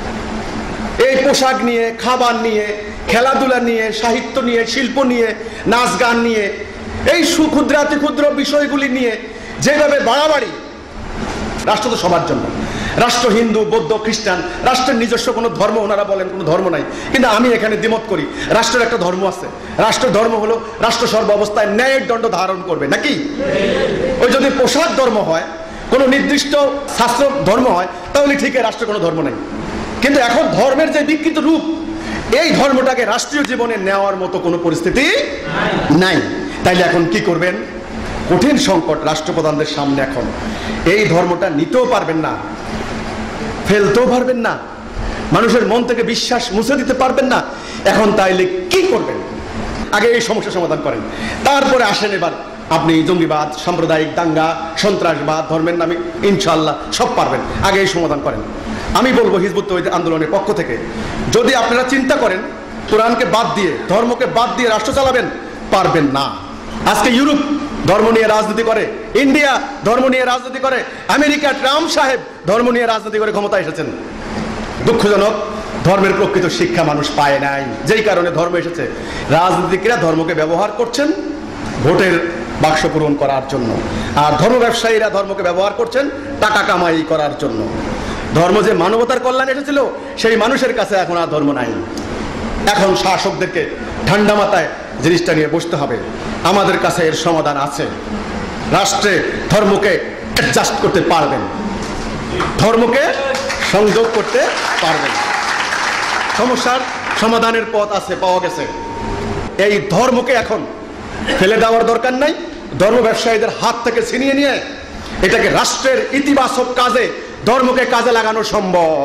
এই পোশাক নিয়ে, খাবার নিয়ে, খেলাধুলা নিয়ে, সাহিত্য নিয়ে, শিল্প নিয়ে, নাচ গান নিয়ে, এই সুক্ষুদ্রাতি ক্ষুদ্র বিষয়গুলি নিয়ে যেভাবে বাড়াবাড়ি, রাষ্ট্র তো সবার জন্য, রাষ্ট্র হিন্দু, বৌদ্ধ, খ্রিস্টান, রাষ্ট্রের নিজস্ব কোনো ধর্ম, ওনারা বলেন কোনো ধর্ম নাই, কিন্তু আমি এখানে দ্বিমত করি, রাষ্ট্রের একটা ধর্ম আছে। রাষ্ট্রের ধর্ম হলো রাষ্ট্র সর্ব অবস্থায় ন্যায়ের দণ্ড ধারণ করবে, নাকি? ওই যদি পোশাক ধর্ম হয়, কোনো নির্দিষ্ট শাস্ত্র ধর্ম হয়, তাহলে ঠিক রাষ্ট্রের কোনো ধর্ম নেই। কিন্তু এখন ধর্মের যে বিকৃত রূপ, এই ধর্মটাকে রাষ্ট্রীয় জীবনে নেওয়ার মতো কোনো পরিস্থিতি নাই। তাইলে এখন কি করবেন? কঠিন সংকট রাষ্ট্রপ্রধানদের সামনে। এখন এই ধর্মটা নিতেও পারবেন না, ফেলতেও পারবেন না, মানুষের মন থেকে বিশ্বাস মুছে দিতে পারবেন না। এখন তাইলে কি করবেন? আগে এই সমস্যা সমাধান করেন, তারপরে আসেন এবার আপনি জঙ্গিবাদ, সাম্প্রদায়িক দাঙ্গা, সন্ত্রাসবাদ, ধর্মের নামে ইনশাআল্লাহ সব পারবেন। আগে এই সমাধান করেন। আমি বলবো হিজবুত তৌহিদ আন্দোলনের পক্ষ থেকে, যদি আপনারা চিন্তা করেন কোরআনকে বাদ দিয়ে, ধর্মকে বাদ দিয়ে রাষ্ট্র চালাবেন, পারবেন না। আজকে ইউরোপ ধর্ম নিয়ে রাজনীতি করে, ইন্ডিয়া ধর্ম নিয়ে রাজনীতি করে, আমেরিকা ট্রাম্প সাহেব ধর্ম নিয়ে রাজনীতি করে ক্ষমতা এসেছেন। দুঃখজনক, ধর্মের প্রকৃত শিক্ষা মানুষ পায় নাই, যেই কারণে ধর্ম এসেছে। রাজনীতিকরা ধর্মকে ব্যবহার করছেন ভোটের বাক্স পূরণ করার জন্য, আর ধর্ম ব্যবসায়ীরা ধর্মকে ব্যবহার করছেন টাকা কামাই করার জন্য। ধর্ম যে মানবতার কল্যাণে এসেছিল, সেই মানুষের কাছে এখন আর ধর্ম নাই। এখন শাসকদেরকে ঠান্ডা মাথায় জিনিসটা নিয়ে বসতে হবে। আমাদের কাছে এর সমাধান আছে। রাষ্ট্রে ধর্মকে অ্যাডজাস্ট করতে পারবেন, ধর্মকে সংযোগ করতে পারবেন। সমস্যার সমাধানের পথ আছে, পাওয়া গেছে। এই ধর্মকে এখন ফেলে দেওয়ার দরকার নাই। ধর্ম ব্যবসায়ীদের হাত থেকে ছিনিয়ে নিয়ে এটাকে রাষ্ট্রের ইতিবাচক কাজে, ধর্মকে কাজে লাগানো সম্ভব।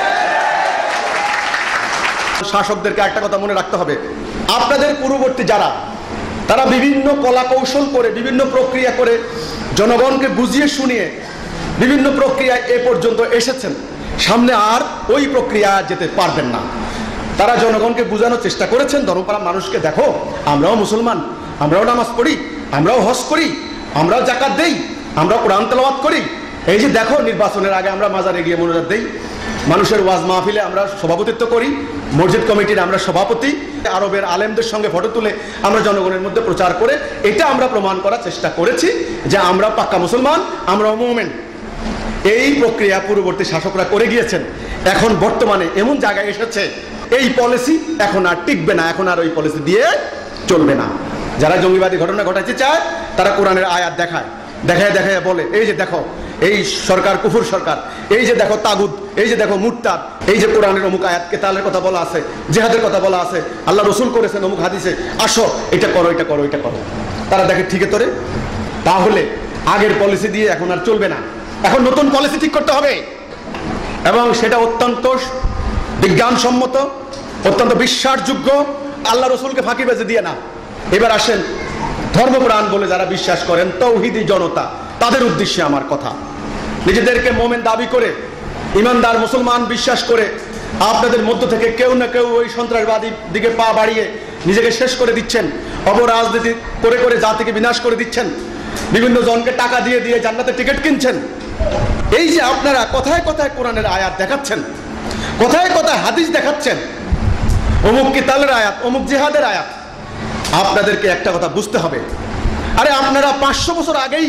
শাসকদেরকে একটা কথা মনে রাখতে হবে, আপনাদের পূর্ববর্তী যারা, তারা বিভিন্ন কলা কৌশল করে, বিভিন্ন প্রক্রিয়া করে, জনগণকে বুঝিয়ে শুনিয়ে বিভিন্ন প্রক্রিয়ায় এ পর্যন্ত এসেছেন। সামনে আর ওই প্রক্রিয়া যেতে পারবেন না। তারা জনগণকে বোঝানোর চেষ্টা করেছেন, ধর্মপ্রাণ মানুষকে, দেখো আমরাও মুসলমান, আমরাও নামাজ পড়ি, আমরাও হজ করি, আমরাও যাকাত দেই, আমরাও কোরআন তেলাওয়াত করি। এই যে দেখো, নির্বাচনের আগে আমরা মাজারে গিয়ে মোনাজাত দেই, মানুষের ওয়াজ মাহফিলে আমরা সভাপতিত্ব করি, মসজিদ কমিটির আমরা সভাপতি, আরবের আলেমদের সঙ্গে ফটো তুলে আমরা জনগণের মধ্যে প্রচার করে এটা আমরা প্রমাণ করার চেষ্টা করেছি যে আমরা পাক্কা মুসলমান, আমরাও মুমিন। এই প্রক্রিয়া পূর্ববর্তী শাসকরা করে গিয়েছেন। এখন বর্তমানে এমন জায়গায় এসেছে, এই পলিসি এখন আর টিকবে না, এখন আর ওই পলিসি দিয়ে চলবে না। যারা জঙ্গিবাদী ঘটনা ঘটাতে চায়, তারা কোরআনের আয়াত দেখায়, দেখায় দেখায় বলে, এই যে দেখো এই সরকার কুফুর সরকার, এই যে দেখো তাগুত, এই যে দেখো মুরতাদ, এই যে কোরআনের অমুক আয়াত কেতালের কথা বলা আছে, জিহাদের কথা বলা আছে, আল্লাহ রসুল করেছেন অমুক হাদিসে, আসো এটা করো, এটা করো, এটা করো। তারা দেখে ঠিক তোরে, তাহলে আগের পলিসি দিয়ে এখন আর চলবে না, এখন নতুন পলিসি ঠিক করতে হবে। এবং সেটা অত্যন্ত বিজ্ঞানসম্মত, অত্যন্ত বিশ্বাসযোগ্য, আল্লাহ রসুলকে ফাঁকিবাজি দিয়ে না। এবার আসেন ধর্মপ্রাণ বলে যারা বিশ্বাস করেন, তৌহিদি জনতা, তাদের উদ্দেশ্যে আমার কথা। নিজেদেরকে মোমেন দাবি করে, ইমানদার মুসলমান বিশ্বাস করে আপনাদের মধ্য থেকে কেউ না কেউ ওই সন্ত্রাসবাদী দিকে পা বাড়িয়ে নিজেকে শেষ করে দিচ্ছেন, অপরাজনীতি করে করে জাতিকে বিনাশ করে দিচ্ছেন, বিভিন্ন জনকে টাকা দিয়ে দিয়ে জান্নাতের টিকিট কিনছেন। এই যে আপনারা কথায় কথায় কোরআনের আয়াত দেখাচ্ছেন, কথায় কথায় হাদিস দেখাচ্ছেন, অমুক কিতালের আয়াত, অমুক জিহাদের আয়াত, আপনাদেরকে একটা কথা বুঝতে হবে, আরে আপনারা পাঁচশো বছর আগেই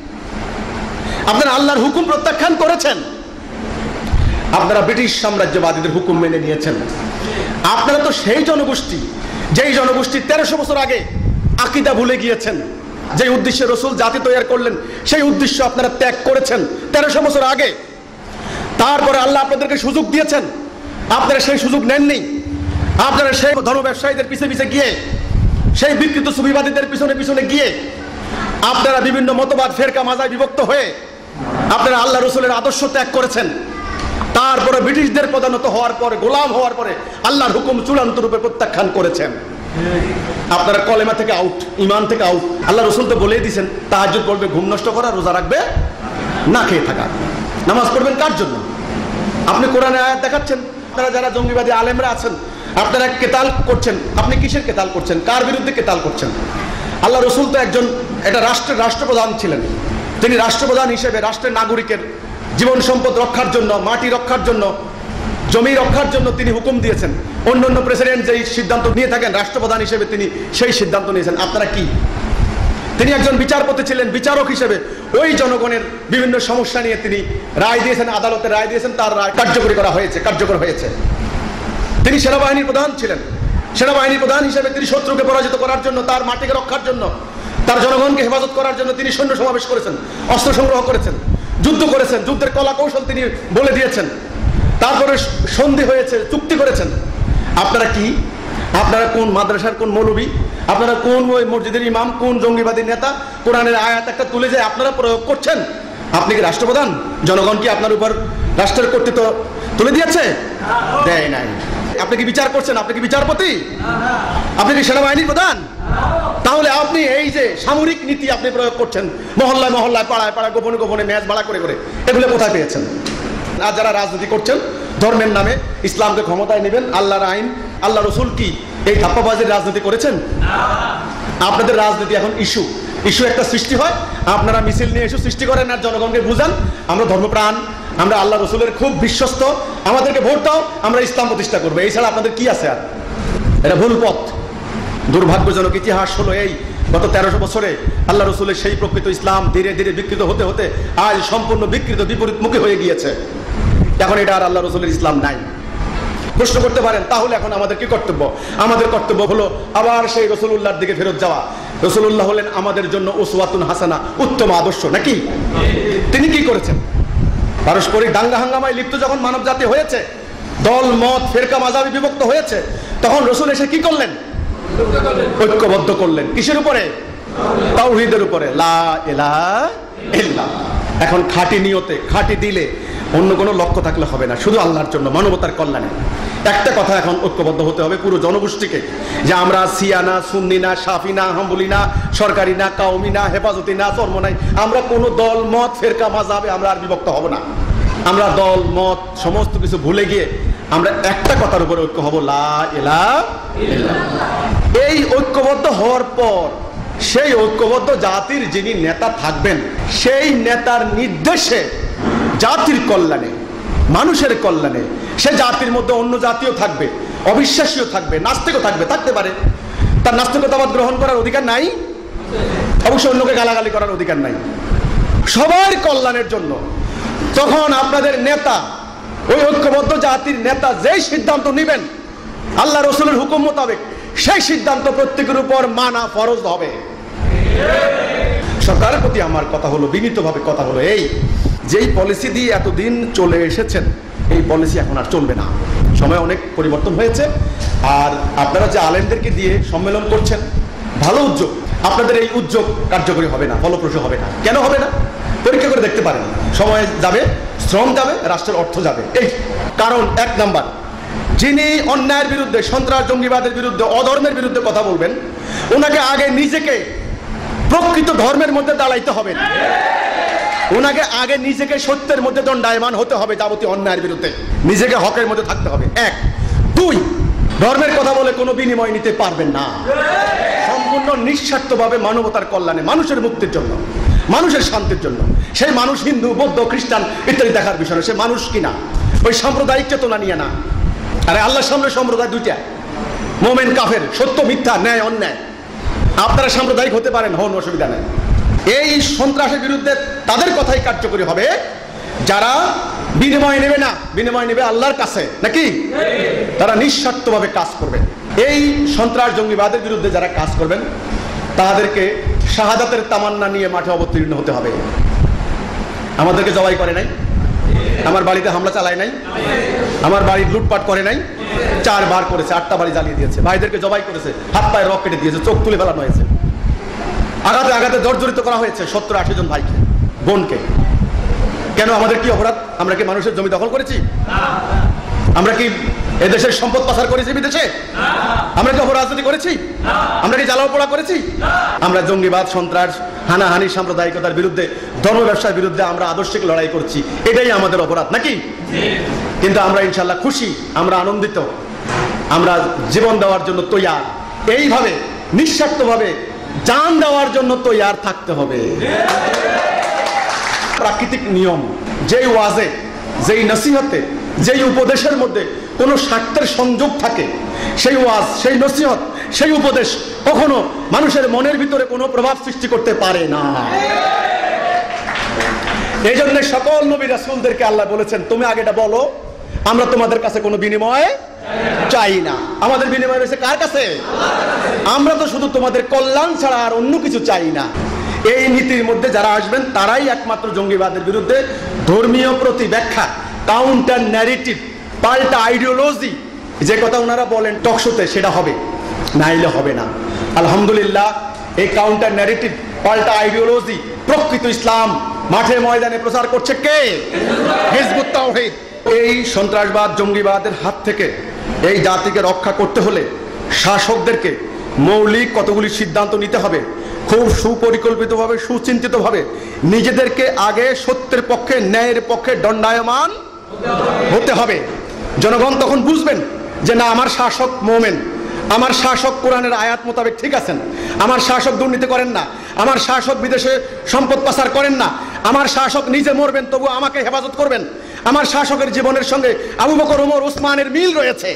আপনারা আল্লাহর হুকুম প্রত্যাখ্যান করেছেন, আপনারা ব্রিটিশ সাম্রাজ্যবাদীদের হুকুম মেনে নিয়েছেন। আপনারা তো সেই জনগোষ্ঠী, যেই জনগোষ্ঠী তেরোশো বছর আগে আকীদা ভুলে গিয়েছেন, যে উদ্দেশ্যে রসুল জাতি তৈরি করলেন সেই উদ্দেশ্য আপনারা ত্যাগ করেছেন তেরোশো বছর আগে। তারপরে আল্লাহ আপনাদেরকে সুযোগ দিয়েছেন, আপনারা সেই সুযোগ নেননি। আপনারা সেই ধর্ম ব্যবসায়ীদের পিছে পিছে গিয়ে, সেই বিকৃত সুফিবাদীদের পিছনে পিছনে গিয়ে আপনারা বিভিন্ন মতবাদ ফেরকা মাজায় বিভক্ত হয়ে আপনারা আল্লাহ রসুলের আদর্শ ত্যাগ করেছেন। তারপরে ব্রিটিশদের প্রধানত হওয়ার পরে, গোলাম হওয়ার পরে আল্লাহর হুকুম চূড়ান্ত রূপে প্রত্যাখ্যান করেছেন। আপনারা কলেমা থেকে আউট, ইমান থেকে আউট। আল্লাহ রসুল তো বলেই দিয়েছেন, তাহাজ্জুদ পড়বে ঘুম নষ্ট করা, রোজা রাখবে না খেয়ে থাকা। নামাজ পড়বেন কার জন্য? আপনি কোরআনে আয়াত দেখাচ্ছেন। আপনারা যারা জঙ্গিবাদী আলেমরা আছেন, আপনারা কেতাল করছেন। আপনি কিসের কেতাল করছেন? কার বিরুদ্ধে কেতাল করছেন? আল্লাহ রসুল তো একজন এটা রাষ্ট্রের রাষ্ট্রপ্রধান ছিলেন। তিনি রাষ্ট্রপ্রধান হিসেবে রাষ্ট্রের নাগরিকের জীবন সম্পদ রক্ষার জন্য, মাটি রক্ষার জন্য, জমি রক্ষার জন্য তিনি হুকুম দিয়েছেন। অন্য অন্য প্রেসিডেন্ট যেই সিদ্ধান্ত নিয়ে থাকেন, রাষ্ট্রপ্রধান হিসেবে তিনি সেই সিদ্ধান্ত নিয়েছেন। আপনারা কি? তিনি একজন বিচারপতি ছিলেন, বিচারক হিসেবে ওই জনগণের বিভিন্ন সমস্যা নিয়ে তিনি রায় দিয়েছেন, আদালতে রায় দিয়েছেন, তার রায় কার্যকরী করা হয়েছে, কার্যকর হয়েছে। তিনি সেনাবাহিনীর প্রধান ছিলেন। সেনাবাহিনীর প্রধান হিসেবে তিনি শত্রুকে পরাজিত করার জন্য, তার মাটিকে রক্ষার জন্য, তার জনগণকে হেফাজত করার জন্য তিনি সৈন্য সমাবেশ করেছেন, অস্ত্র সংগ্রহ করেছেন, যুদ্ধ করেছেন, যুদ্ধের কলা কৌশল তিনি বলে দিয়েছেন। তারপরে সন্ধি হয়েছে, চুক্তি করেছেন। আপনারা কি? আপনারা কোন মাদ্রাসার কোন মৌলবী? আপনারা কোন ওই মসজিদের ইমাম, কোন জঙ্গিবাদী নেতা কোরআনের আয়াত একটা তুলে যায় আপনারা প্রয়োগ করছেন? আপনি কি রাষ্ট্রপ্রধান? জনগণ কি আপনার উপর রাষ্ট্রের কর্তৃত্ব তুলে দিয়েছে? দেয় নাই। আপনি কি বিচার করছেন? আপনি কি বিচারপতি? আপনি কি সেনাবাহিনীর প্রধান? তাহলে আপনি এই যে সামরিক নীতি আপনি প্রয়োগ করছেন মহল্লায় মহল্লায়, পাড়ায় পাড়ায়, গোপনে গোপনে ম্যাচ ভাড়া করে করে, এগুলো কোথায় পেয়েছেন? আর যারা রাজনীতি করছেন ধর্মের নামে, ইসলামকে ক্ষমতায় নেবেন, আল্লাহর আইন, আল্লাহ রসুল কি এই ধাপ্পাবাজির রাজনীতি করেছেন? আপনাদের রাজনীতি এখন ইস্যু ইস্যু একটা সৃষ্টি হয়, আপনারা মিছিল নিয়ে ইস্যু সৃষ্টি করেন আর জনগণকে বুঝান আমরা ধর্মপ্রাণ, আমরা আল্লাহ রসুলের খুব বিশ্বস্ত, আমাদেরকে ভোট দাও, আমরা ইসলাম প্রতিষ্ঠা করবো। এই ছাড়া আপনাদের কি আছে? আর এটা ভুল পথ। দুর্ভাগ্যজনক ইতিহাস হলো এই, গত তেরোশো বছরে আল্লাহ রসুলের সেই প্রকৃত ইসলাম ধীরে ধীরে বিকৃত হতে হতে আজ সম্পূর্ণ বিকৃত, বিপরীতমুখী হয়ে গিয়েছে। এখন এটা আর আল্লাহ রসুলের ইসলাম নাই। প্রশ্ন করতে পারেন, তাহলে এখন আমাদের কি কর্তব্য? আমাদের কর্তব্য হলো আবার সেই রসুলুল্লাহর দিকে ফেরত যাওয়া। রসুলুল্লাহ হলেন আমাদের জন্য উসওয়াতুন হাসানা, উত্তম আদর্শ, নাকি? তিনি কি করেছেন? পারস্পরিক দাঙ্গা হাঙ্গামায় লিপ্ত যখন মানব জাতি হয়েছে, দল মত ফেরকা মাযহাবে বিভক্ত হয়েছে, তখন রসুল এসে কি করলেন? ঐক্যবদ্ধ করলেন। কিসের উপরে? তাওহীদের উপরে, লা ইলাহা ইল্লাল্লাহ। এখন খাঁটি নিয়তে, খাঁটি দিলে, অন্য কোনো লক্ষ্য থাকলে হবে না, শুধু আল্লাহর জন্য, মানবতার কল্যাণে। একটা কথা, এখন ঐক্যবদ্ধ হতে হবে পুরো জনগোষ্ঠীকে, যে আমরা শিয়া না, সুন্নি না, শাফি না, হাম্বলি না, সরকারি না, কাউমি না, হেফাজতি না, চর্ম নাই, আমরা কোনো দল মত ফেরকা মাযহাবে আমরা আর বিভক্ত হব না। আমরা দল মত সমস্ত কিছু ভুলে গিয়ে আমরা একটা কথার উপরে ঐক্য হব, লা ইলাহা ইল্লাল্লাহ। এই ঐক্যবদ্ধ হওয়ার পর সেই ঐক্যবদ্ধ জাতির যিনি নেতা থাকবেন, সেই নেতার নির্দেশে জাতির কল্যাণে, মানুষের কল্যাণে, সে জাতির মধ্যে অন্য জাতিও থাকবে, অবিশ্বাসীও থাকবে, নাস্তিকও থাকবে, থাকতে পারে। তার নাস্তিকতাবাদ গ্রহণ করার অধিকার নাই, অবশ্য অন্যকে গালাগালি করার অধিকার নাই, সবার কল্যাণের জন্য। তখন আপনাদের নেতা, ওই ঐক্যবদ্ধ জাতির নেতা যেই সিদ্ধান্ত নেবেন আল্লাহ রসুলের হুকুম মোতাবেক, সেই সিদ্ধান্ত প্রত্যেকের উপর মানা ফরজ হবে। সরকারের প্রতি আমার কথা হলো, বিনীতভাবে কথা হলো এই, যেই পলিসি দিয়ে এতদিন চলে এসেছেন, এই পলিসি এখন আর চলবে না। সময় অনেক পরিবর্তন হয়েছে। আর আপনারা যে আলেমদেরকে দিয়ে সম্মেলন করছেন, ভালো উদ্যোগ, আপনাদের এই উদ্যোগ কার্যকরী হবে না, ফলপ্রসূ হবে না। কেন হবে না? পরীক্ষা করে দেখতে পারেন। সময় যাবে, শ্রম যাবে, রাষ্ট্রের অর্থ যাবে। এই কারণ এক নাম্বার, যিনি অন্যায়ের বিরুদ্ধে, সন্ত্রাস জঙ্গিবাদের বিরুদ্ধে, অধর্মের বিরুদ্ধে কথা বলবেন, ওনাকে আগে নিজেকে প্রকৃত ধর্মের মধ্যে দাঁড়াইতে হবে। ওনাকে আগে নিজেকে সত্যের মধ্যে দণ্ডায়মান হতে হবে, যাবতীয় অন্যায়ের বিরুদ্ধে নিজেকে হকের মধ্যে থাকতে হবে। এক। দুই, ধর্মের কথা বলে কোনো বিনিময় নিতে পারবেন না। সম্পূর্ণ নিঃস্বার্থভাবে মানবতার কল্যাণে, মানুষের মুক্তির জন্য, মানুষের শান্তির জন্য। সেই মানুষ হিন্দু, বৌদ্ধ, খ্রিস্টান ইত্যাদি দেখার বিষয় না। সে মানুষ কিনা, ওই সাম্প্রদায়িক চেতনা নিয়ে না। আরে আল্লাহর সামনে সম্প্রদায় দুইটা, মোমেন কাফের, সত্য মিথ্যা, ন্যায় অন্যায়। আপনারা সাম্প্রদায়িক হতে পারেন, হন, অসুবিধা নেই। এই সন্ত্রাসের বিরুদ্ধে তাদের কথাই কার্যকরী হবে যারা বিনিময় নেবে না, বিনিময় নেবে আল্লাহর কাছে, নাকি? তারা নিঃস্বার্থভাবে কাজ করবে। এই সন্ত্রাস জঙ্গিবাদের বিরুদ্ধে যারা কাজ করবেন তাদেরকে শাহাদাতের তামান্না নিয়ে মাঠে অবতীর্ণ হতে হবে। আমাদেরকে জবাই করে নাই, আমার বাড়িতে হামলা চালায় নাই, আমার বাড়ি লুটপাট করে নাই, চারবার করেছে, আটটা বাড়ি জ্বালিয়ে দিয়েছে, ভাইদেরকে জবাই করেছে, হাত পায়ে রক কেটে দিয়েছে, চোখ তুলে ফেলানো হয়েছে, আঘাতে আঘাতে জর্জরিত করা হয়েছে সত্তর আশি জন ভাইকে, বোনকে। কেন? আমাদের কি অপরাধ? আমরা কি মানুষের জমি দখল করেছি? আমরা কি এদেশের সম্পদ পাচার করেছি বিদেশে? আমরা কি অপরাজনীতি করেছি? আমরা কি জ্বালাও পোড়া করেছি? আমরা জঙ্গিবাদ, সন্ত্রাস, হানাহানি, সাম্প্রদায়িকতার বিরুদ্ধে, ধর্ম ব্যবসার বিরুদ্ধে আমরা আদর্শিক লড়াই করছি, এটাই আমাদের অপরাধ, নাকি? কিন্তু আমরা ইনশাল্লাহ খুশি, আমরা আনন্দিত, আমরা জীবন দেওয়ার জন্য তৈয়ার। এইভাবে নিঃস্বার্থভাবে জান দেওয়ার জন্য তৈয়ার থাকতে হবে। প্রাকৃতিক নিয়ম, যেই ওয়াজে, যেই নসিহতে, যেই উপদেশের মধ্যে কোনো স্বার্থের সংযোগ থাকে, সেই ওয়াজ, সেই নসিহত, সেই উপদেশ কখনো মানুষের মনের ভিতরে কোনো প্রভাব সৃষ্টি করতে পারে না। এই জন্য সকল নবী রাসূলদেরকে আল্লাহ বলেছেন, তুমি আগেটা বলো, আমরা তোমাদের কাছে কোনো বিনিময় চাই না। আমাদের বিনিময় রয়েছে কার কাছে? আমরা তো শুধু তোমাদের কল্যাণ ছাড়া আর অন্য কিছু চাই না। এই নীতির মধ্যে যারা আসবেন তারাই একমাত্র জঙ্গিবাদের বিরুদ্ধে ধর্মীয় প্রতিব্যাখ্যা, কাউন্টার ন্যারেটিভ, পাল্টা আইডিওলজি, যে কথা ওনারা বলেন টকশোতে, সেটা হবে, নাইলে হবে না। আলহামদুলিল্লাহ, এই কাউন্টার ন্যারেটিভ, পাল্টা আইডিওলজি, প্রকৃত ইসলাম মাঠে ময়দানে প্রচার করছে কে? হিজবুত তাওহীদ। এই সন্ত্রাসবাদ জঙ্গিবাদের হাত থেকে এই জাতিকে রক্ষা করতে হলে শাসকদেরকে মৌলিক কতগুলি সিদ্ধান্ত নিতে হবে। খুব সুপরিকল্পিতভাবে, সুচিন্তিতভাবে নিজেদেরকে আগে সত্যের পক্ষে, ন্যায়ের পক্ষে দণ্ডায়মান হতে হবে। জনগণ তখন বুঝবেন যে না, আমার শাসক মোমেন, আমার শাসক কোরআনের আয়াত মোতাবেক ঠিক আছেন, আমার শাসক দুর্নীতি করেন না, আমার শাসক বিদেশে সম্পদ পাচার করেন না, আমার শাসক নিজে মরবেন তবু আমাকে হেফাজত করবেন, আমার শাসকের জীবনের সঙ্গে আবু বকর, ওমর, ওসমানের মিল রয়েছে।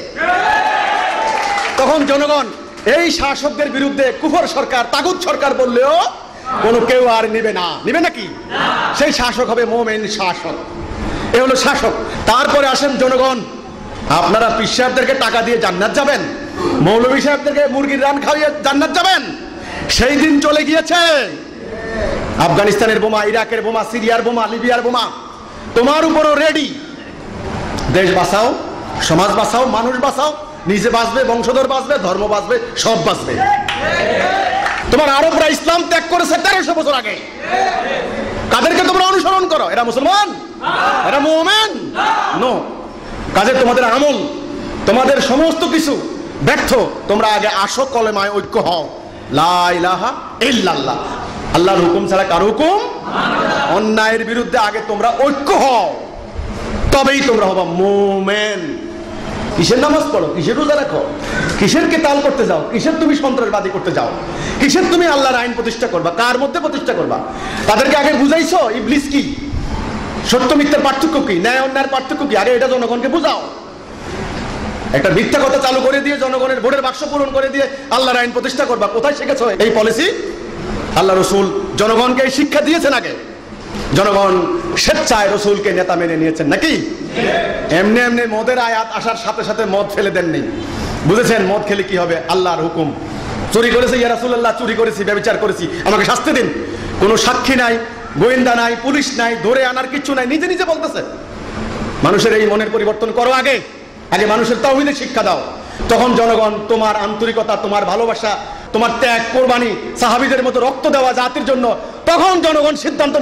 তখন জনগণ এই শাসকদের বিরুদ্ধে কুফর সরকার, তাগুত সরকার বললেও কোনো কেউ আর নিবে না। নিবে নাকি? সেই শাসক হবে মোমেন শাসক। এ হলো শাসক। তারপরে আসেন জনগণ, আপনারা পীর সাহেবদেরকে টাকা দিয়ে জান্নাত যাবেন, মৌলভী সাহেবদেরকে মুরগির রান খাইয়ে জান্নাত যাবেন? সেই দিন চলে গিয়েছে। আফগানিস্তানের বোমা, ইরাকের বোমা, সিরিয়ার বোমা, লিবিয়ার বোমা তোমার উপরও রেডি। দেশ বাঁচাও, সমাজ বাঁচাও, মানুষ বাঁচাও, নিজে বাঁচবে, বংশধর বাঁচবে, ধর্ম বাঁচবে, সব বাঁচবে। তোমার আরবরা ইসলাম ত্যাগ করেছে তেরোশো বছর আগে। কাদেরকে তোমরা অনুসরণ করো? এরা মুসলমান? এরা মুমিন? নো। কাজে তোমাদের আমল, তোমাদের সমস্ত কিছু ব্যর্থ। তোমরা আগে আসো, কলেমায় ঐক্য হও, লা ইলাহা ইল্লাল্লাহ, আল্লাহর হুকুম ছাড়া কার হুকুম? অন্যায়ের বিরুদ্ধে আগে তোমরা ঐক্য হও, তবেই তোমরা হবা মুমিন। কিসের নামাজ পড়ো, কিসের রোজা রাখো, কিসের কেতাল করতে যাও, কিসের তুমি সন্ত্রাসবাদী করতে যাও, কিসের তুমি আল্লাহর আইন প্রতিষ্ঠা করবা, কার মধ্যে প্রতিষ্ঠা করবা? তাদেরকে আগে বুঝাইছো ইবলিস কি, সত্য মিথ্যার পার্থক্য কি, ন্যায় অন্যায়ের পার্থক্য কি, আগে এটা জনগণকে বুঝাও। একটা মিথ্যা কথা চালু করে দিয়ে জনগণের ভোটের বাক্স পূরণ করে দিয়ে আল্লাহর আইন প্রতিষ্ঠা করবা, কোথায় শিখেছো এই পলিসি? আল্লাহ রসুল জনগণকে এই শিক্ষা দিয়েছেন। আগে জনগণ স্বেচ্ছায় রসুলকে নেতা মেনে নিয়েছেন নাকি? এমনি এমনি মদের আয়াত আসার সাথে সাথে মদ ফেলে দেননি। বুঝেছেন মদ খেলে কি হবে? আল্লাহর হুকুম। চুরি করেছে, ইয়া রাসূলুল্লাহ চুরি করেছি, ব্যভিচার করেছি, আমাকে শাস্তি দিন। কোনো সাক্ষী নাই, গোয়েন্দা নাই, পুলিশ নাই, ধরে আনার কিচ্ছু নাই, নিজে নিজে বলতেছে। মানুষের এই মনের পরিবর্তন করো। আগে আগে মানুষের তাওহীদের শিক্ষা দাও, তখন জনগণ তোমার আন্তরিকতা, তোমার ভালোবাসা, তোমার ত্যাগ, কোরবানি, সাহাবীদের মতো রক্ত দেওয়া জাতির জন্য, তখন জনগণ সিদ্ধান্ত নেবে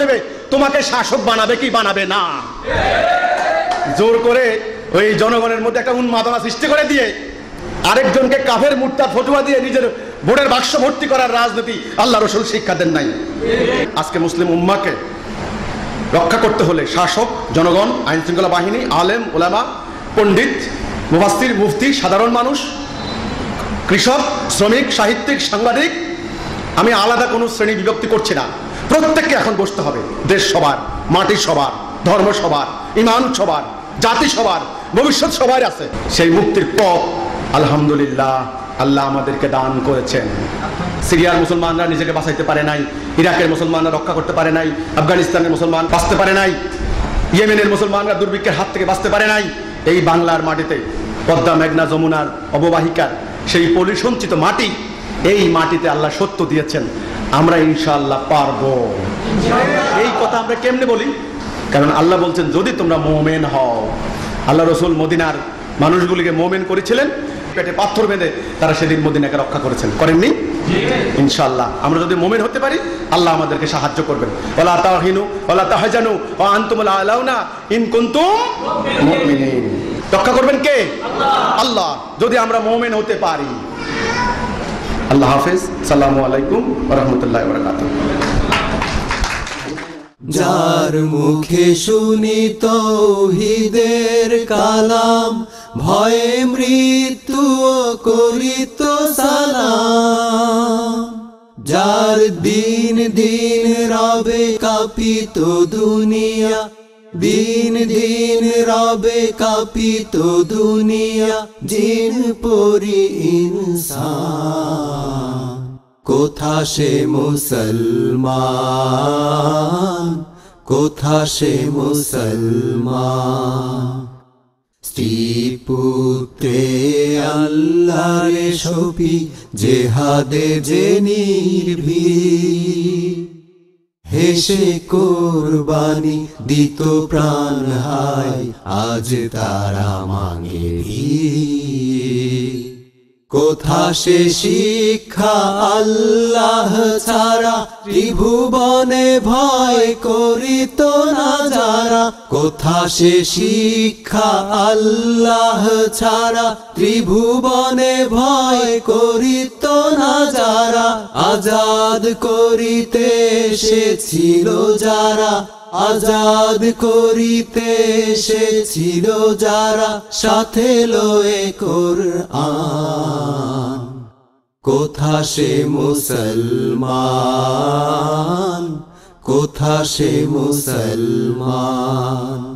তোমাকে শাসক বানাবে কি বানাবে না? জোর করে ওই জনগণের মধ্যে একটা উন্মাদনা সৃষ্টি করে দিয়ে আরেকজনকে কাফের মুরতাদ ফতুয়া দিয়ে নিজের ভোটের বাক্স ভর্তি করার রাজনীতি আল্লাহ রাসূল শিক্ষা দেন নাই। আজকে মুসলিম উম্মাহকে রক্ষা করতে হলে শাসক, জনগণ, আইন শৃঙ্খলা বাহিনী, আলেম, ওলামা, পণ্ডিত, মুফাসসির, মুফতি, সাধারণ মানুষ, কৃষক, শ্রমিক, সাহিত্যিক, সাংবাদিক, আমি আলাদা কোনো শ্রেণী বিভক্তি করছি না। প্রত্যেককে এখন বসতে হবে। দেশ সবার, মাটি সবার, ধর্ম সবার, ইমান সবার, জাতি সবার, ভবিষ্যৎ সবার আছে। সেই মুক্তির পথ আলহামদুলিল্লাহ আল্লাহ আমাদেরকে দান করেছেন। সিরিয়ার মুসলমানরা নিজেকে বাঁচাইতে পারে নাই, ইরাকের মুসলমানরা রক্ষা করতে পারে নাই, আফগানিস্তানের মুসলমান বাঁচতে পারে নাই, ইয়েমেনের মুসলমানরা দুর্ভিক্ষের হাত থেকে বাঁচতে পারে নাই। এই বাংলার মাটিতে পদ্মা, মেঘনা, যমুনার অববাহিকার সেই পলিসঞ্চিত মাটি, এই মাটিতে আল্লাহ সত্য দিয়েছেন। আমরা ইনশাআল্লাহ পারবো। এই কথা আমরা কেমনে বলি? কারণ আল্লাহ বলছেন যদি তোমরা মুমিন হও। আল্লাহ রাসূল মদিনার মানুষগুলিকে মুমিন করেছিলেন, পেটে পাথর বেঁধে তারা সেদিন মদিনাকে রক্ষা করেছেন, করেননি? ইনশাআল্লাহ আমরা যদি মুমিন হতে পারি আল্লাহ আমাদেরকে সাহায্য করবেন। ওয়ালা তাহিনু ওয়ালা তাহজানু ওয়া আনতুমুল আলাউনা ইন কুনতুম মুমিনিন। রক্ষা করবেন কে? আল্লাহ। যদি আমরা মুমিন হতে পারি। আল্লাহ হাফেজ। আসসালামু আলাইকুম ওয়া রাহমাতুল্লাহি ওয়া বারাকাতুহু। যার মুখে শুনি তৌহিদের কালাম, ভয়ে মৃত্যু করিত সালাম। যার দিন দিন রবে কাঁপিত দুনিয়া, দিন দিন রবে কাঁপিত দুনিয়া, জিন পরি ইনসান। কোথা সে মুসলমান, কোথা সে মুসলমান। স্ত্রী পুত্রে আল্লাহর শফি, জেহাদে যে নির্ভীক। হেসে কোরবানি দিত প্রাণ হায়, আজ তারা মাঙ্গে ভিক। কোথা সে শিক্ষা আল্লাহ ছাড়া, ত্রিভুবনে ভয় করিত না যারা। কোথা সে শিক্ষা আল্লাহ ছাড়া, ত্রিভুবনে ভয় করিত না যারা। আজাদ করিতে এসেছিল যারা, আজাদ করিতে এসেছিল যারা, সাথে লয়ে কোরআন। কোথা সে মুসলমান, কোথা সে মুসলমান।